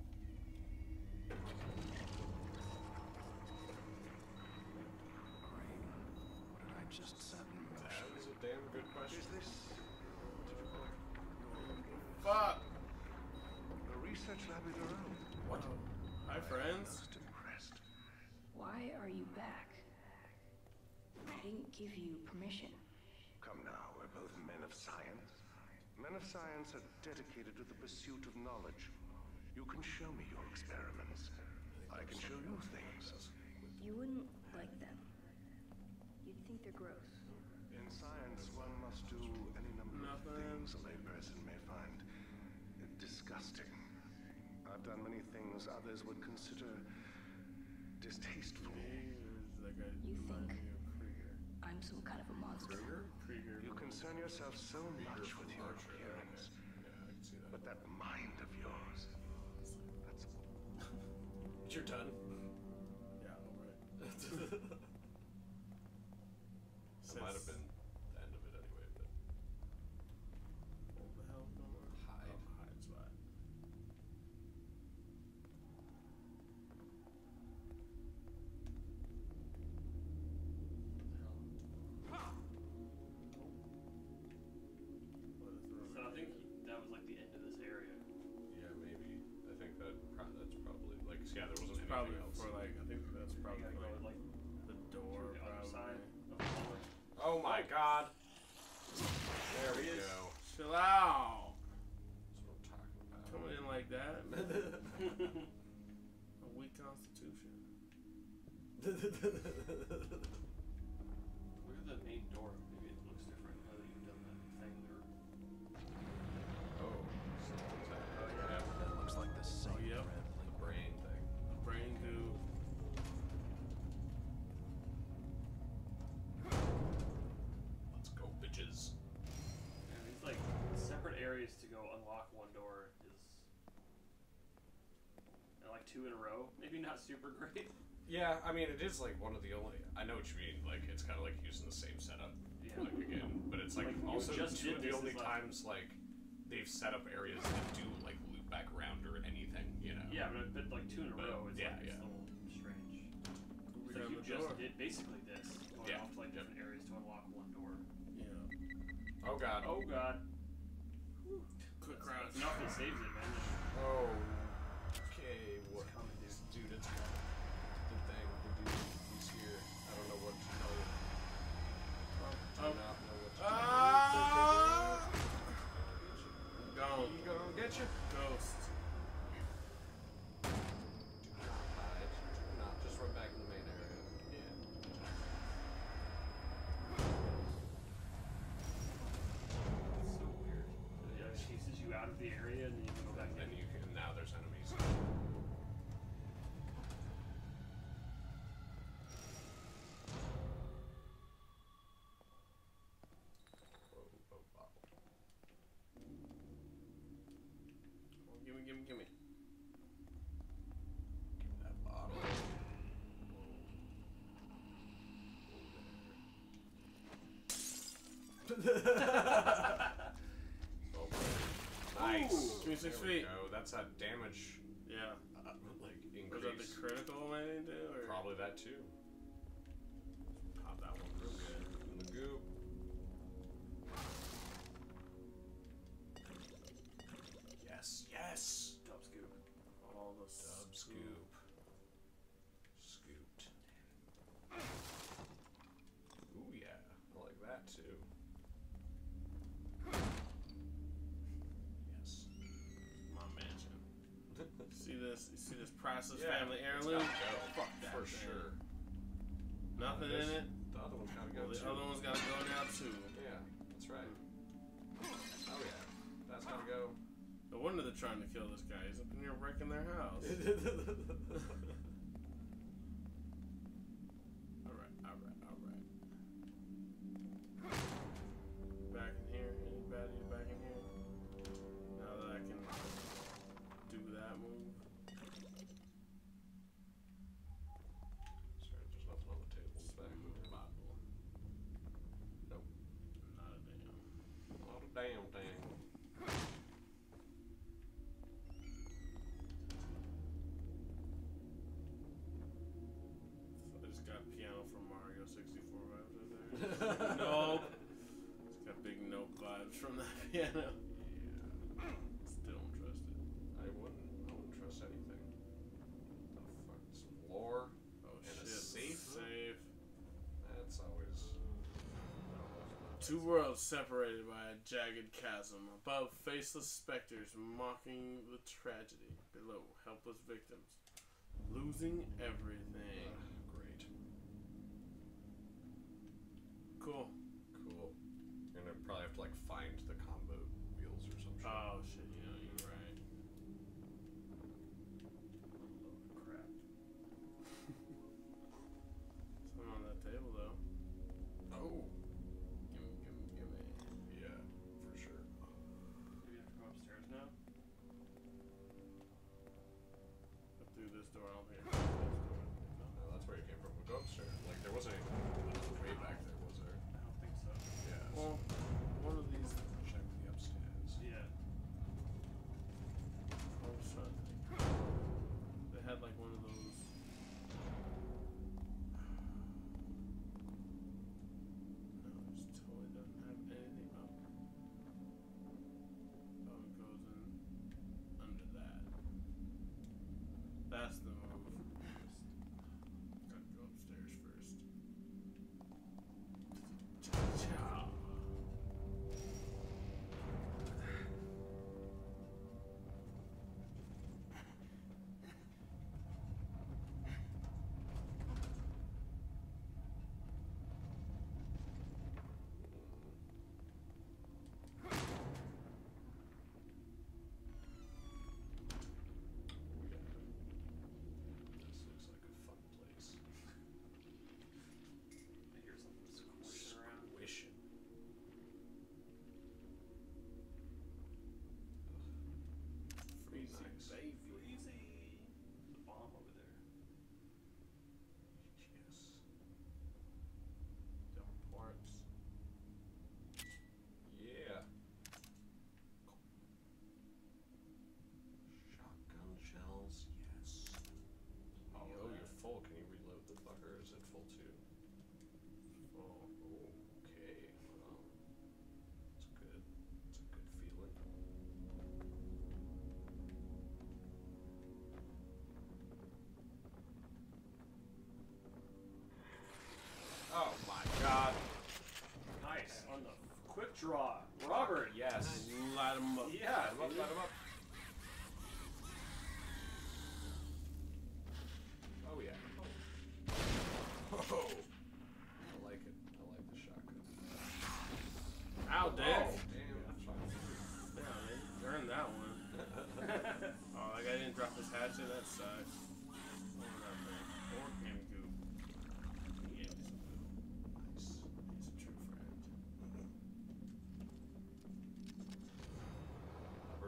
[SPEAKER 5] Great. What did I just set in
[SPEAKER 3] That
[SPEAKER 5] motion?
[SPEAKER 3] is a damn good question.
[SPEAKER 6] Is this, what did you call it?
[SPEAKER 1] Fuck!
[SPEAKER 6] A research lab of your own?
[SPEAKER 3] What?
[SPEAKER 1] Hi, friends.
[SPEAKER 6] Most impressed.
[SPEAKER 9] Why are you back? I didn't give you permission.
[SPEAKER 6] Come now, we're both men of science. Men of science are dedicated to the pursuit of knowledge. You can show me your experiments. I can show you things.
[SPEAKER 9] You wouldn't like them. You'd think they're gross.
[SPEAKER 6] In science, one must do any number of
[SPEAKER 1] Nothing.
[SPEAKER 6] things a layperson may find disgusting. I've done many things others would consider distasteful.
[SPEAKER 1] Like I
[SPEAKER 9] You
[SPEAKER 1] remind
[SPEAKER 9] think-
[SPEAKER 1] me of Krieger.
[SPEAKER 9] I'm some kind of a monster.
[SPEAKER 1] Krieger.
[SPEAKER 6] You concern yourself so much with your appearance,
[SPEAKER 3] Yeah, I can see that.
[SPEAKER 6] but that mind of yours, that's
[SPEAKER 3] You're done.
[SPEAKER 1] Yeah, alright.
[SPEAKER 3] That might have been the end of it anyway, but
[SPEAKER 1] What the hell's going on?
[SPEAKER 3] Hide.
[SPEAKER 1] Oh, hide spot. What is the
[SPEAKER 2] So I think that was like the end of this area.
[SPEAKER 3] yeah, maybe. I think that's probably like yeah, there wasn't anything
[SPEAKER 1] probably
[SPEAKER 3] else.
[SPEAKER 1] for like I think that's
[SPEAKER 2] You
[SPEAKER 1] probably
[SPEAKER 2] gotta go
[SPEAKER 1] like
[SPEAKER 2] like
[SPEAKER 1] the door
[SPEAKER 2] the other side
[SPEAKER 1] probably.
[SPEAKER 2] of the door.
[SPEAKER 3] Oh my god.
[SPEAKER 2] There he
[SPEAKER 3] we
[SPEAKER 2] is.
[SPEAKER 3] go.
[SPEAKER 1] Chill out.
[SPEAKER 3] That's what I'm talking about.
[SPEAKER 1] Coming in like that. A weak constitution.
[SPEAKER 2] Look at the main door. Maybe it looks different now that you've done that thing there.
[SPEAKER 3] Oh, something's happening. Yeah,
[SPEAKER 5] That looks like the same
[SPEAKER 1] yep.
[SPEAKER 5] traveling
[SPEAKER 3] the brain thing.
[SPEAKER 1] Brain goo.
[SPEAKER 3] Let's go, bitches.
[SPEAKER 2] And these like separate areas to go unlock one door is and like 2 in a row. Maybe not super great.
[SPEAKER 3] Yeah, I mean, it is like one of the only. I know what you mean. Like, it's kind of like using the same setup.
[SPEAKER 2] Yeah.
[SPEAKER 3] Like again, but it's like,
[SPEAKER 2] Like, you
[SPEAKER 3] also
[SPEAKER 2] just
[SPEAKER 3] two
[SPEAKER 2] did
[SPEAKER 3] of the
[SPEAKER 2] this
[SPEAKER 3] only
[SPEAKER 2] as, like-
[SPEAKER 3] times like they've set up areas that do like loop back around or anything. You know.
[SPEAKER 2] Yeah, but like 2 in a
[SPEAKER 3] But,
[SPEAKER 2] row is
[SPEAKER 3] yeah,
[SPEAKER 2] like it's
[SPEAKER 3] yeah.
[SPEAKER 2] a little strange.
[SPEAKER 1] We
[SPEAKER 2] So
[SPEAKER 1] got
[SPEAKER 2] you
[SPEAKER 1] the
[SPEAKER 2] just
[SPEAKER 1] door.
[SPEAKER 2] did basically this, going
[SPEAKER 3] Yeah.
[SPEAKER 2] off to like different areas to unlock one door.
[SPEAKER 1] Yeah.
[SPEAKER 3] Oh god.
[SPEAKER 2] Oh god.
[SPEAKER 1] Quick
[SPEAKER 2] That's
[SPEAKER 1] crouch.
[SPEAKER 2] enough that saves it, man.
[SPEAKER 3] Oh. Okay. What?
[SPEAKER 2] coming, dude.
[SPEAKER 3] Dude, it's the thing. The dude. He's here. I don't know what to tell you. Do not know what to tell you.
[SPEAKER 1] Gone.
[SPEAKER 3] He gonna get get you.
[SPEAKER 1] Ghost.
[SPEAKER 3] Do not hide. Do not just run back in the main area.
[SPEAKER 1] Yeah.
[SPEAKER 2] It's so weird. Yeah, it chases you out of the area and then you can go back in.
[SPEAKER 3] And you can, now there's enemies.
[SPEAKER 1] Gimme.
[SPEAKER 3] Give me that bottle. Oh, nice.
[SPEAKER 1] Ooh, 26
[SPEAKER 3] There we
[SPEAKER 1] feet.
[SPEAKER 3] go. That's a damage,
[SPEAKER 1] Yeah.
[SPEAKER 3] like,
[SPEAKER 1] Was that the
[SPEAKER 3] increase.
[SPEAKER 1] critical maybe too? Or?
[SPEAKER 3] Probably that too.
[SPEAKER 1] Pop that one real good.
[SPEAKER 3] In the goop. Yes.
[SPEAKER 2] Dub scoop.
[SPEAKER 1] All the
[SPEAKER 3] Dub scoop. Scooped. Ooh yeah, I like that too. Yes.
[SPEAKER 1] My mansion. See this? You see this priceless
[SPEAKER 3] Yeah,
[SPEAKER 1] family
[SPEAKER 3] it's
[SPEAKER 1] heirloom?
[SPEAKER 3] gotta go.
[SPEAKER 1] Fuck that
[SPEAKER 3] For
[SPEAKER 1] thing.
[SPEAKER 3] sure.
[SPEAKER 1] Nothing in it.
[SPEAKER 3] The other one's gotta go
[SPEAKER 1] Well, the
[SPEAKER 3] too.
[SPEAKER 1] other one's gotta go now too.
[SPEAKER 3] Yeah, that's right. Oh yeah, that's gotta go.
[SPEAKER 1] No wonder they're trying to kill this guy. He's up in here wrecking their house. Alright. Back in here. Any baddies back in here? Now that I can do that move.
[SPEAKER 3] Sorry, there's nothing on the table in the back.
[SPEAKER 1] Bottle.
[SPEAKER 3] Nope.
[SPEAKER 1] Not a damn.
[SPEAKER 3] Not a damn thing.
[SPEAKER 1] I just got piano from Mario 64 vibes right there. Nope. Just got big nope vibes from that piano.
[SPEAKER 3] Yeah.
[SPEAKER 1] Still don't trust it.
[SPEAKER 3] I wouldn't trust anything. The fuck? Some lore?
[SPEAKER 1] Oh
[SPEAKER 3] And a
[SPEAKER 1] shit.
[SPEAKER 3] safe?
[SPEAKER 1] Safe.
[SPEAKER 3] That's always...
[SPEAKER 1] Two worlds separated by a jagged chasm. Above, faceless specters mocking the tragedy. Below, helpless victims. Losing everything.
[SPEAKER 3] Great.
[SPEAKER 1] Cool.
[SPEAKER 3] Cool. You're gonna probably have to like find the combo wheels or some shit.
[SPEAKER 1] Oh shit, you know, you're right.
[SPEAKER 2] Crap.
[SPEAKER 1] Something on that table though.
[SPEAKER 3] Oh.
[SPEAKER 1] Gimme.
[SPEAKER 3] Yeah, for sure.
[SPEAKER 2] Do we have to go upstairs now?
[SPEAKER 1] Up through this door, I don't think I can go through this door. No.
[SPEAKER 3] No, that's where you came from. We'll go upstairs. Like there wasn't any way back there, was there?
[SPEAKER 2] I don't think so.
[SPEAKER 3] Yeah.
[SPEAKER 1] Well, one of these.
[SPEAKER 3] Check the upstairs.
[SPEAKER 2] Yeah.
[SPEAKER 1] I'm just trying to think. They had like one of those. No, it just totally doesn't have anything up. Oh, it goes in under that. That's the move. Just gotta go upstairs first. Cha-cha.
[SPEAKER 3] This looks like a fun place.
[SPEAKER 2] I hear something squishing around.
[SPEAKER 3] Wishing.
[SPEAKER 1] Freezy,
[SPEAKER 3] Nice.
[SPEAKER 1] baby.
[SPEAKER 2] Freezy. The bomb over there.
[SPEAKER 3] Yes.
[SPEAKER 1] Dumb parts.
[SPEAKER 3] Yeah. Shotgun shells, yes. Oh, you're full. Can you reload the fucker? Is it full too?
[SPEAKER 1] Oh.
[SPEAKER 3] Okay. Well, it's good. It's a good feeling. Oh my god.
[SPEAKER 2] Nice. On the quick draw. Robert.
[SPEAKER 3] Yes.
[SPEAKER 1] Light 'em up.
[SPEAKER 2] Yeah.
[SPEAKER 3] Light 'em up, light 'em up.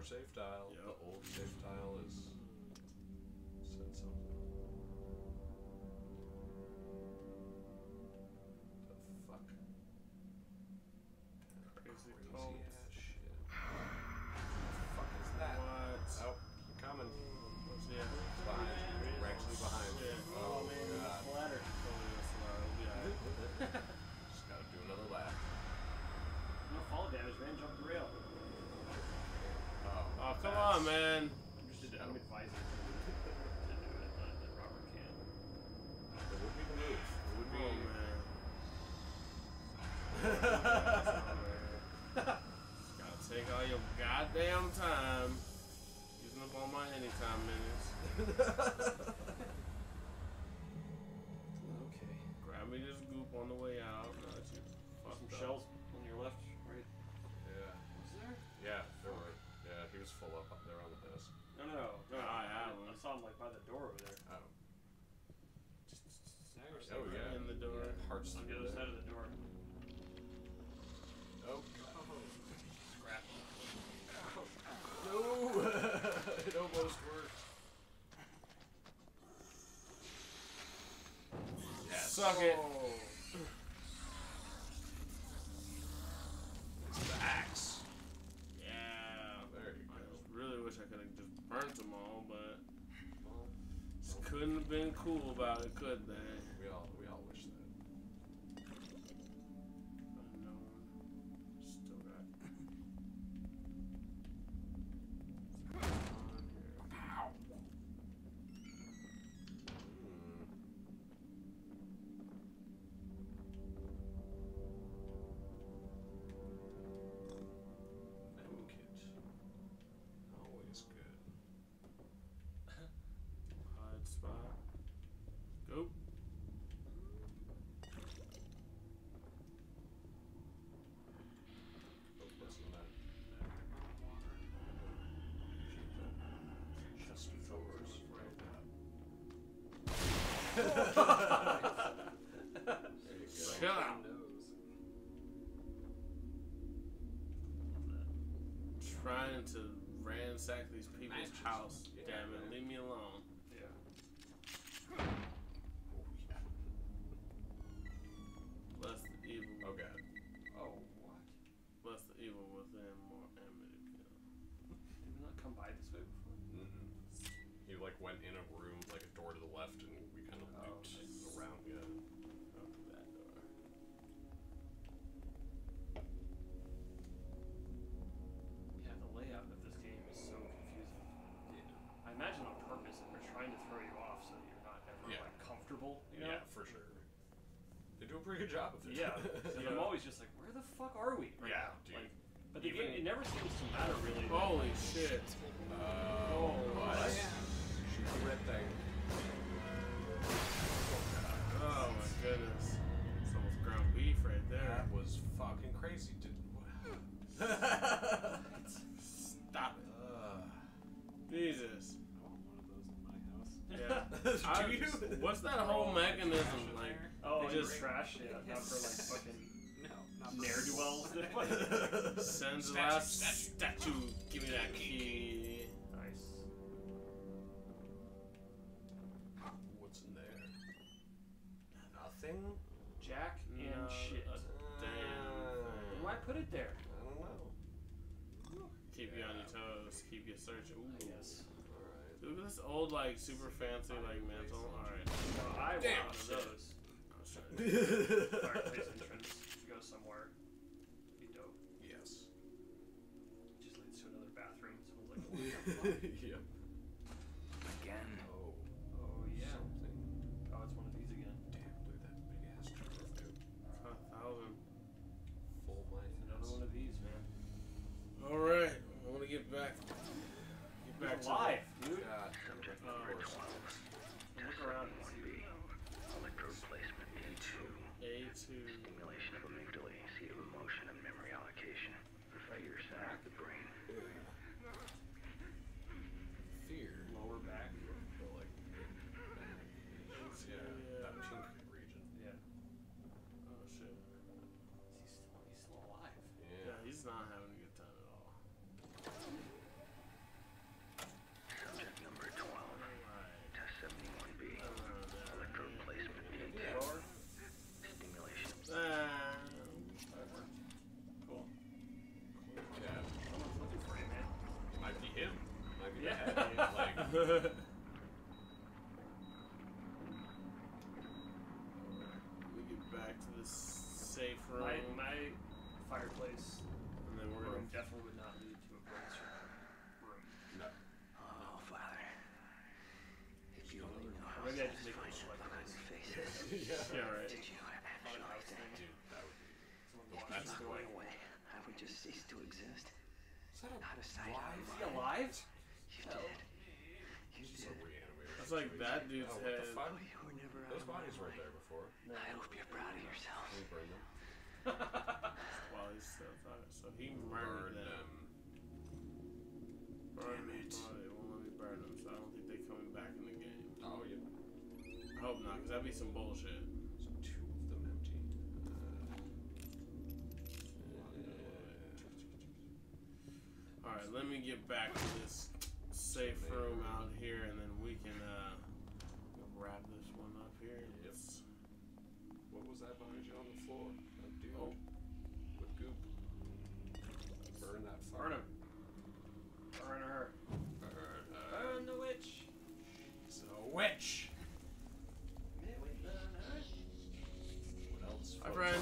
[SPEAKER 3] save tile.
[SPEAKER 1] Yep.
[SPEAKER 3] The old save tile is said something. The fuck?
[SPEAKER 1] Crazy
[SPEAKER 3] Crazy
[SPEAKER 1] cults.
[SPEAKER 3] ass shit. The fuck is that?
[SPEAKER 1] What?
[SPEAKER 3] Oh, you're coming.
[SPEAKER 1] Yeah.
[SPEAKER 3] Behind you. We're actually behind you.
[SPEAKER 1] Yeah.
[SPEAKER 3] Oh,
[SPEAKER 2] man,
[SPEAKER 3] god.
[SPEAKER 2] it's ladder.
[SPEAKER 1] Totally that's a lot. We'll be alright.
[SPEAKER 3] Just gotta do another lap.
[SPEAKER 2] No fall damage, man. Jump the rail.
[SPEAKER 1] Oh, come on, man.
[SPEAKER 2] I'm advising him to do it, but Robert can.
[SPEAKER 3] It would be the move. It would be.
[SPEAKER 1] Oh, man. Gotta take all your goddamn time. Using up all my anytime minutes.
[SPEAKER 2] Okay.
[SPEAKER 1] Grab me this goop on the way out. No, it's you.
[SPEAKER 2] Some
[SPEAKER 1] Fucked up.
[SPEAKER 2] shells on your left, right?
[SPEAKER 3] Yeah.
[SPEAKER 2] Was there?
[SPEAKER 3] Yeah, there were. Yeah, he was full up there on the desk.
[SPEAKER 2] No.
[SPEAKER 1] I had one.
[SPEAKER 2] I saw him like by the door over there.
[SPEAKER 3] Oh.
[SPEAKER 2] Oh
[SPEAKER 3] Oh, yeah.
[SPEAKER 1] In the door.
[SPEAKER 3] Hearts
[SPEAKER 2] On the
[SPEAKER 3] through
[SPEAKER 2] other
[SPEAKER 3] there.
[SPEAKER 2] side of the door.
[SPEAKER 3] Oh.
[SPEAKER 2] Scrap.
[SPEAKER 3] No! It almost worked. Yes.
[SPEAKER 1] Suck it.
[SPEAKER 3] It's the axe.
[SPEAKER 1] Yeah.
[SPEAKER 3] There you
[SPEAKER 1] I
[SPEAKER 3] go.
[SPEAKER 1] just really wish I could have just burnt them all, but
[SPEAKER 3] Well,
[SPEAKER 1] just couldn't have been cool about it, could they?
[SPEAKER 3] we all wish that.
[SPEAKER 1] Unknown. Still got.
[SPEAKER 3] Ow. Medkit. Always good.
[SPEAKER 1] Hide spot. Go.
[SPEAKER 3] Oh, what's in that? Chest of drawers. There you go.
[SPEAKER 1] Chill out. Trying to ransack these people's
[SPEAKER 3] Matches.
[SPEAKER 1] house.
[SPEAKER 3] Yeah,
[SPEAKER 1] Damn it,
[SPEAKER 3] man.
[SPEAKER 1] leave me alone.
[SPEAKER 2] Yeah.
[SPEAKER 3] Oh, yeah.
[SPEAKER 1] Bless the evil.
[SPEAKER 3] Oh, God. Oh, what?
[SPEAKER 1] Bless the evil within. More ammo to kill.
[SPEAKER 2] Did we not come by this way before?
[SPEAKER 3] Mm-hmm. He, like, went in a room, like, a door to the left, and we kind of looped around, yeah.
[SPEAKER 1] Open that door.
[SPEAKER 2] Yeah, the layout of this game is so confusing. I imagine on purpose that they're trying to throw you off so that you're not ever
[SPEAKER 3] Yeah.
[SPEAKER 2] like comfortable, you know?
[SPEAKER 3] Yeah, for sure. They do a pretty good job of it.
[SPEAKER 2] Yeah. And I'm always just like, where the fuck are we right
[SPEAKER 3] Yeah,
[SPEAKER 2] now?
[SPEAKER 3] dude.
[SPEAKER 2] Like, but the
[SPEAKER 3] Even-
[SPEAKER 2] game, it never seems to matter really.
[SPEAKER 1] Holy shit.
[SPEAKER 3] Oh, what? Shoot the red thing.
[SPEAKER 1] Oh my goodness. It's almost ground beef right there.
[SPEAKER 3] That was fucking crazy.
[SPEAKER 1] Stop it. Jesus.
[SPEAKER 4] I want one of those in my house.
[SPEAKER 1] Yeah.
[SPEAKER 3] Do you?
[SPEAKER 1] What's that whole mechanism like?
[SPEAKER 2] Oh,
[SPEAKER 1] They
[SPEAKER 2] you
[SPEAKER 1] just-
[SPEAKER 2] trash? Yeah, not for like fucking
[SPEAKER 4] No, not for
[SPEAKER 2] ne'er-do-wells.
[SPEAKER 1] Sends the
[SPEAKER 3] Statue,
[SPEAKER 1] last
[SPEAKER 3] statue.
[SPEAKER 1] statue. Give me that key.
[SPEAKER 2] Nice.
[SPEAKER 3] What's in there? Nothing?
[SPEAKER 2] Jack and
[SPEAKER 1] No,
[SPEAKER 2] shit.
[SPEAKER 1] a damn thing.
[SPEAKER 2] Why put it there?
[SPEAKER 3] I don't know.
[SPEAKER 1] Keep you on your toes. Keep you searching. Ooh.
[SPEAKER 2] Yes.
[SPEAKER 3] Alright.
[SPEAKER 1] Look at this old, like, super fancy, like, mantle. Alright.
[SPEAKER 2] Well, I
[SPEAKER 3] Damn
[SPEAKER 2] want one of
[SPEAKER 3] shit.
[SPEAKER 2] those.
[SPEAKER 1] I was trying to
[SPEAKER 2] Fireplace entrance to go somewhere. Be dope.
[SPEAKER 3] Yes.
[SPEAKER 2] Just leads to another bathroom. Someone's like, what the fuck?
[SPEAKER 3] Yep.
[SPEAKER 5] Again.
[SPEAKER 3] Oh.
[SPEAKER 2] Oh yeah.
[SPEAKER 3] Something.
[SPEAKER 2] Oh, it's one of these again.
[SPEAKER 3] Damn, look at that big ass jar, dude.
[SPEAKER 1] 1,000.
[SPEAKER 3] Full mine.
[SPEAKER 2] Another one of these, man.
[SPEAKER 1] Alright. I want to get back. Get back
[SPEAKER 2] He's
[SPEAKER 1] to
[SPEAKER 2] alive, dude.
[SPEAKER 3] God. Of course.
[SPEAKER 2] Look around and see.
[SPEAKER 5] Electrode placement A2.
[SPEAKER 1] A2.
[SPEAKER 5] Stimulation of amygdala, seat of emotion and memory allocation. The fear center of the brain.
[SPEAKER 3] Fear.
[SPEAKER 2] Lower back.
[SPEAKER 3] But like, yeah, that pink region.
[SPEAKER 2] Yeah.
[SPEAKER 1] Oh shit.
[SPEAKER 2] He's still alive.
[SPEAKER 1] Yeah, he's not having a good time at all. We get back to this safe room.
[SPEAKER 2] My fireplace
[SPEAKER 1] and then we're
[SPEAKER 2] room
[SPEAKER 1] gonna.
[SPEAKER 2] definitely would not lead to a brace room.
[SPEAKER 3] No.
[SPEAKER 5] Oh, Father. If you only know how
[SPEAKER 2] Maybe I just make it
[SPEAKER 5] satisfying
[SPEAKER 2] look like
[SPEAKER 5] behind
[SPEAKER 2] this.
[SPEAKER 5] the faces.
[SPEAKER 1] Yeah, right.
[SPEAKER 5] Did you actually think
[SPEAKER 3] Dude, that would be.
[SPEAKER 2] Someone
[SPEAKER 5] if
[SPEAKER 2] watches
[SPEAKER 5] you
[SPEAKER 2] the
[SPEAKER 5] went
[SPEAKER 2] way.
[SPEAKER 5] away, I would just cease to exist?
[SPEAKER 3] Is that
[SPEAKER 5] Out of sight, out of
[SPEAKER 2] Is he
[SPEAKER 5] mind.
[SPEAKER 2] alive?
[SPEAKER 5] You did. You
[SPEAKER 3] He's just a
[SPEAKER 5] did.
[SPEAKER 3] reanimator.
[SPEAKER 1] That's like that dude's
[SPEAKER 3] oh,
[SPEAKER 1] head.
[SPEAKER 3] What the fuck?
[SPEAKER 5] Oh, you were never out
[SPEAKER 3] Those
[SPEAKER 5] of my
[SPEAKER 3] bodies weren't
[SPEAKER 5] life.
[SPEAKER 3] there before.
[SPEAKER 5] I hope you're proud of yourself.
[SPEAKER 3] Can we burn them?
[SPEAKER 1] While he's still talking. So he murdered them. Burn
[SPEAKER 3] Damn it.
[SPEAKER 1] Oh, they won't let me burn them, so I don't think they're coming back in the game.
[SPEAKER 3] Oh, yeah.
[SPEAKER 1] I hope not, because that'd be some bullshit.
[SPEAKER 3] So 2 of them empty.
[SPEAKER 1] Alright, let me get back to this safe room out here, and then we can wrap this one up here.
[SPEAKER 3] Yep.
[SPEAKER 1] Let's-
[SPEAKER 3] What was that behind you on the floor? A dude
[SPEAKER 1] Oh.
[SPEAKER 3] with goop. Burn that fire.
[SPEAKER 2] Burn him. Burn her. Burn the witch.
[SPEAKER 3] It's a witch. What else?
[SPEAKER 1] Hi, friend.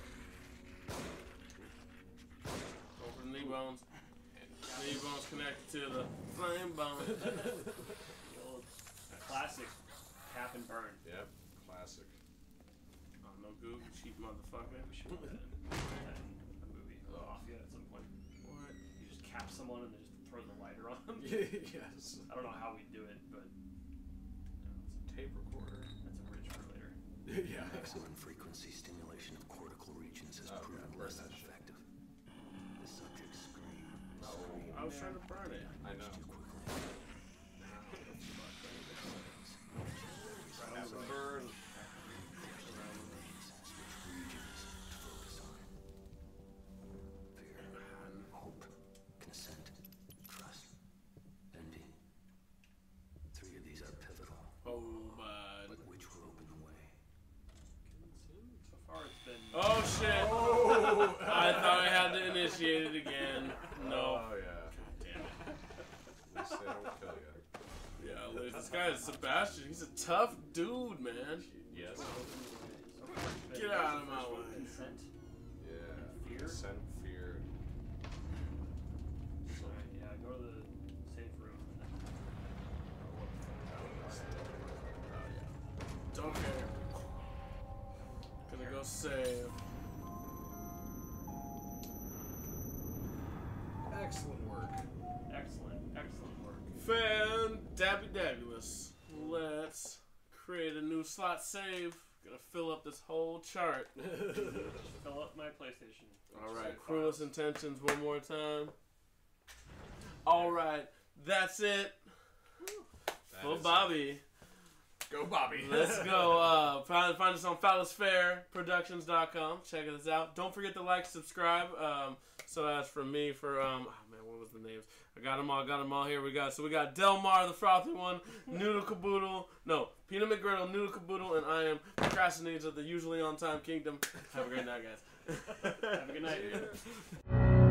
[SPEAKER 1] Open knee bones. Knee bones connected to the flame bone.
[SPEAKER 2] The old classic cap and burn.
[SPEAKER 3] Yep. Classic.
[SPEAKER 1] Oh, no goop, cheap motherfucker.
[SPEAKER 2] We should put that in a movie. Mafia at some point.
[SPEAKER 1] What?
[SPEAKER 2] You just cap someone and then just throw the lighter on them.
[SPEAKER 3] Yes.
[SPEAKER 2] I don't know how we do it, but
[SPEAKER 3] Tape recorder.
[SPEAKER 2] that's a bridge for later.
[SPEAKER 3] Yeah.
[SPEAKER 5] Maximum frequency stimulation of cortical regions has
[SPEAKER 3] Oh,
[SPEAKER 5] proven
[SPEAKER 3] burn
[SPEAKER 5] less
[SPEAKER 3] that
[SPEAKER 5] than
[SPEAKER 3] shit.
[SPEAKER 5] effective. The subject screamed.
[SPEAKER 3] Oh.
[SPEAKER 1] I was trying to burn it.
[SPEAKER 3] I know.
[SPEAKER 5] Too quickly.
[SPEAKER 3] Have them burn.
[SPEAKER 5] Fear, hope, consent, trust, envy. 3 of these are pivotal.
[SPEAKER 1] Oh, bud.
[SPEAKER 5] But which will open the way?
[SPEAKER 2] So far it's been
[SPEAKER 1] Oh, shit.
[SPEAKER 3] Oh!
[SPEAKER 1] I thought I had to initiate it again. No.
[SPEAKER 3] Oh, yeah.
[SPEAKER 1] Damn it.
[SPEAKER 3] At least they don't kill you.
[SPEAKER 1] Yeah, look, this guy is Sebastian. He's a tough dude, man.
[SPEAKER 3] Yes.
[SPEAKER 2] so far it's been
[SPEAKER 1] Get out of my
[SPEAKER 2] first one,
[SPEAKER 1] way.
[SPEAKER 2] consent.
[SPEAKER 3] Yeah.
[SPEAKER 2] Fear?
[SPEAKER 3] Consent, fear.
[SPEAKER 2] Alright, yeah, go to the safe room.
[SPEAKER 1] Don't care. Gonna go save.
[SPEAKER 3] Excellent work.
[SPEAKER 2] Excellent work.
[SPEAKER 1] Fan-dabby-dabulous. Let's create a new slot save. Gonna fill up this whole chart.
[SPEAKER 2] Fill up my PlayStation.
[SPEAKER 1] Alright, cruelest intentions one more time. Alright, that's it for Bobby.
[SPEAKER 3] Go, Bobby.
[SPEAKER 1] Let's go. Find us on PhallosPhairProductions.com. Check us out. Don't forget to like, subscribe. So that's for me. For oh man, what was the names? I got them all. Here we got Delmar, the frothy one, Noodle Caboodle. No, Peanut McGriddle, Noodle Caboodle, and I am Procrastinator of the Usually On Time Kingdom. Have a great night, guys.
[SPEAKER 2] Have a good night.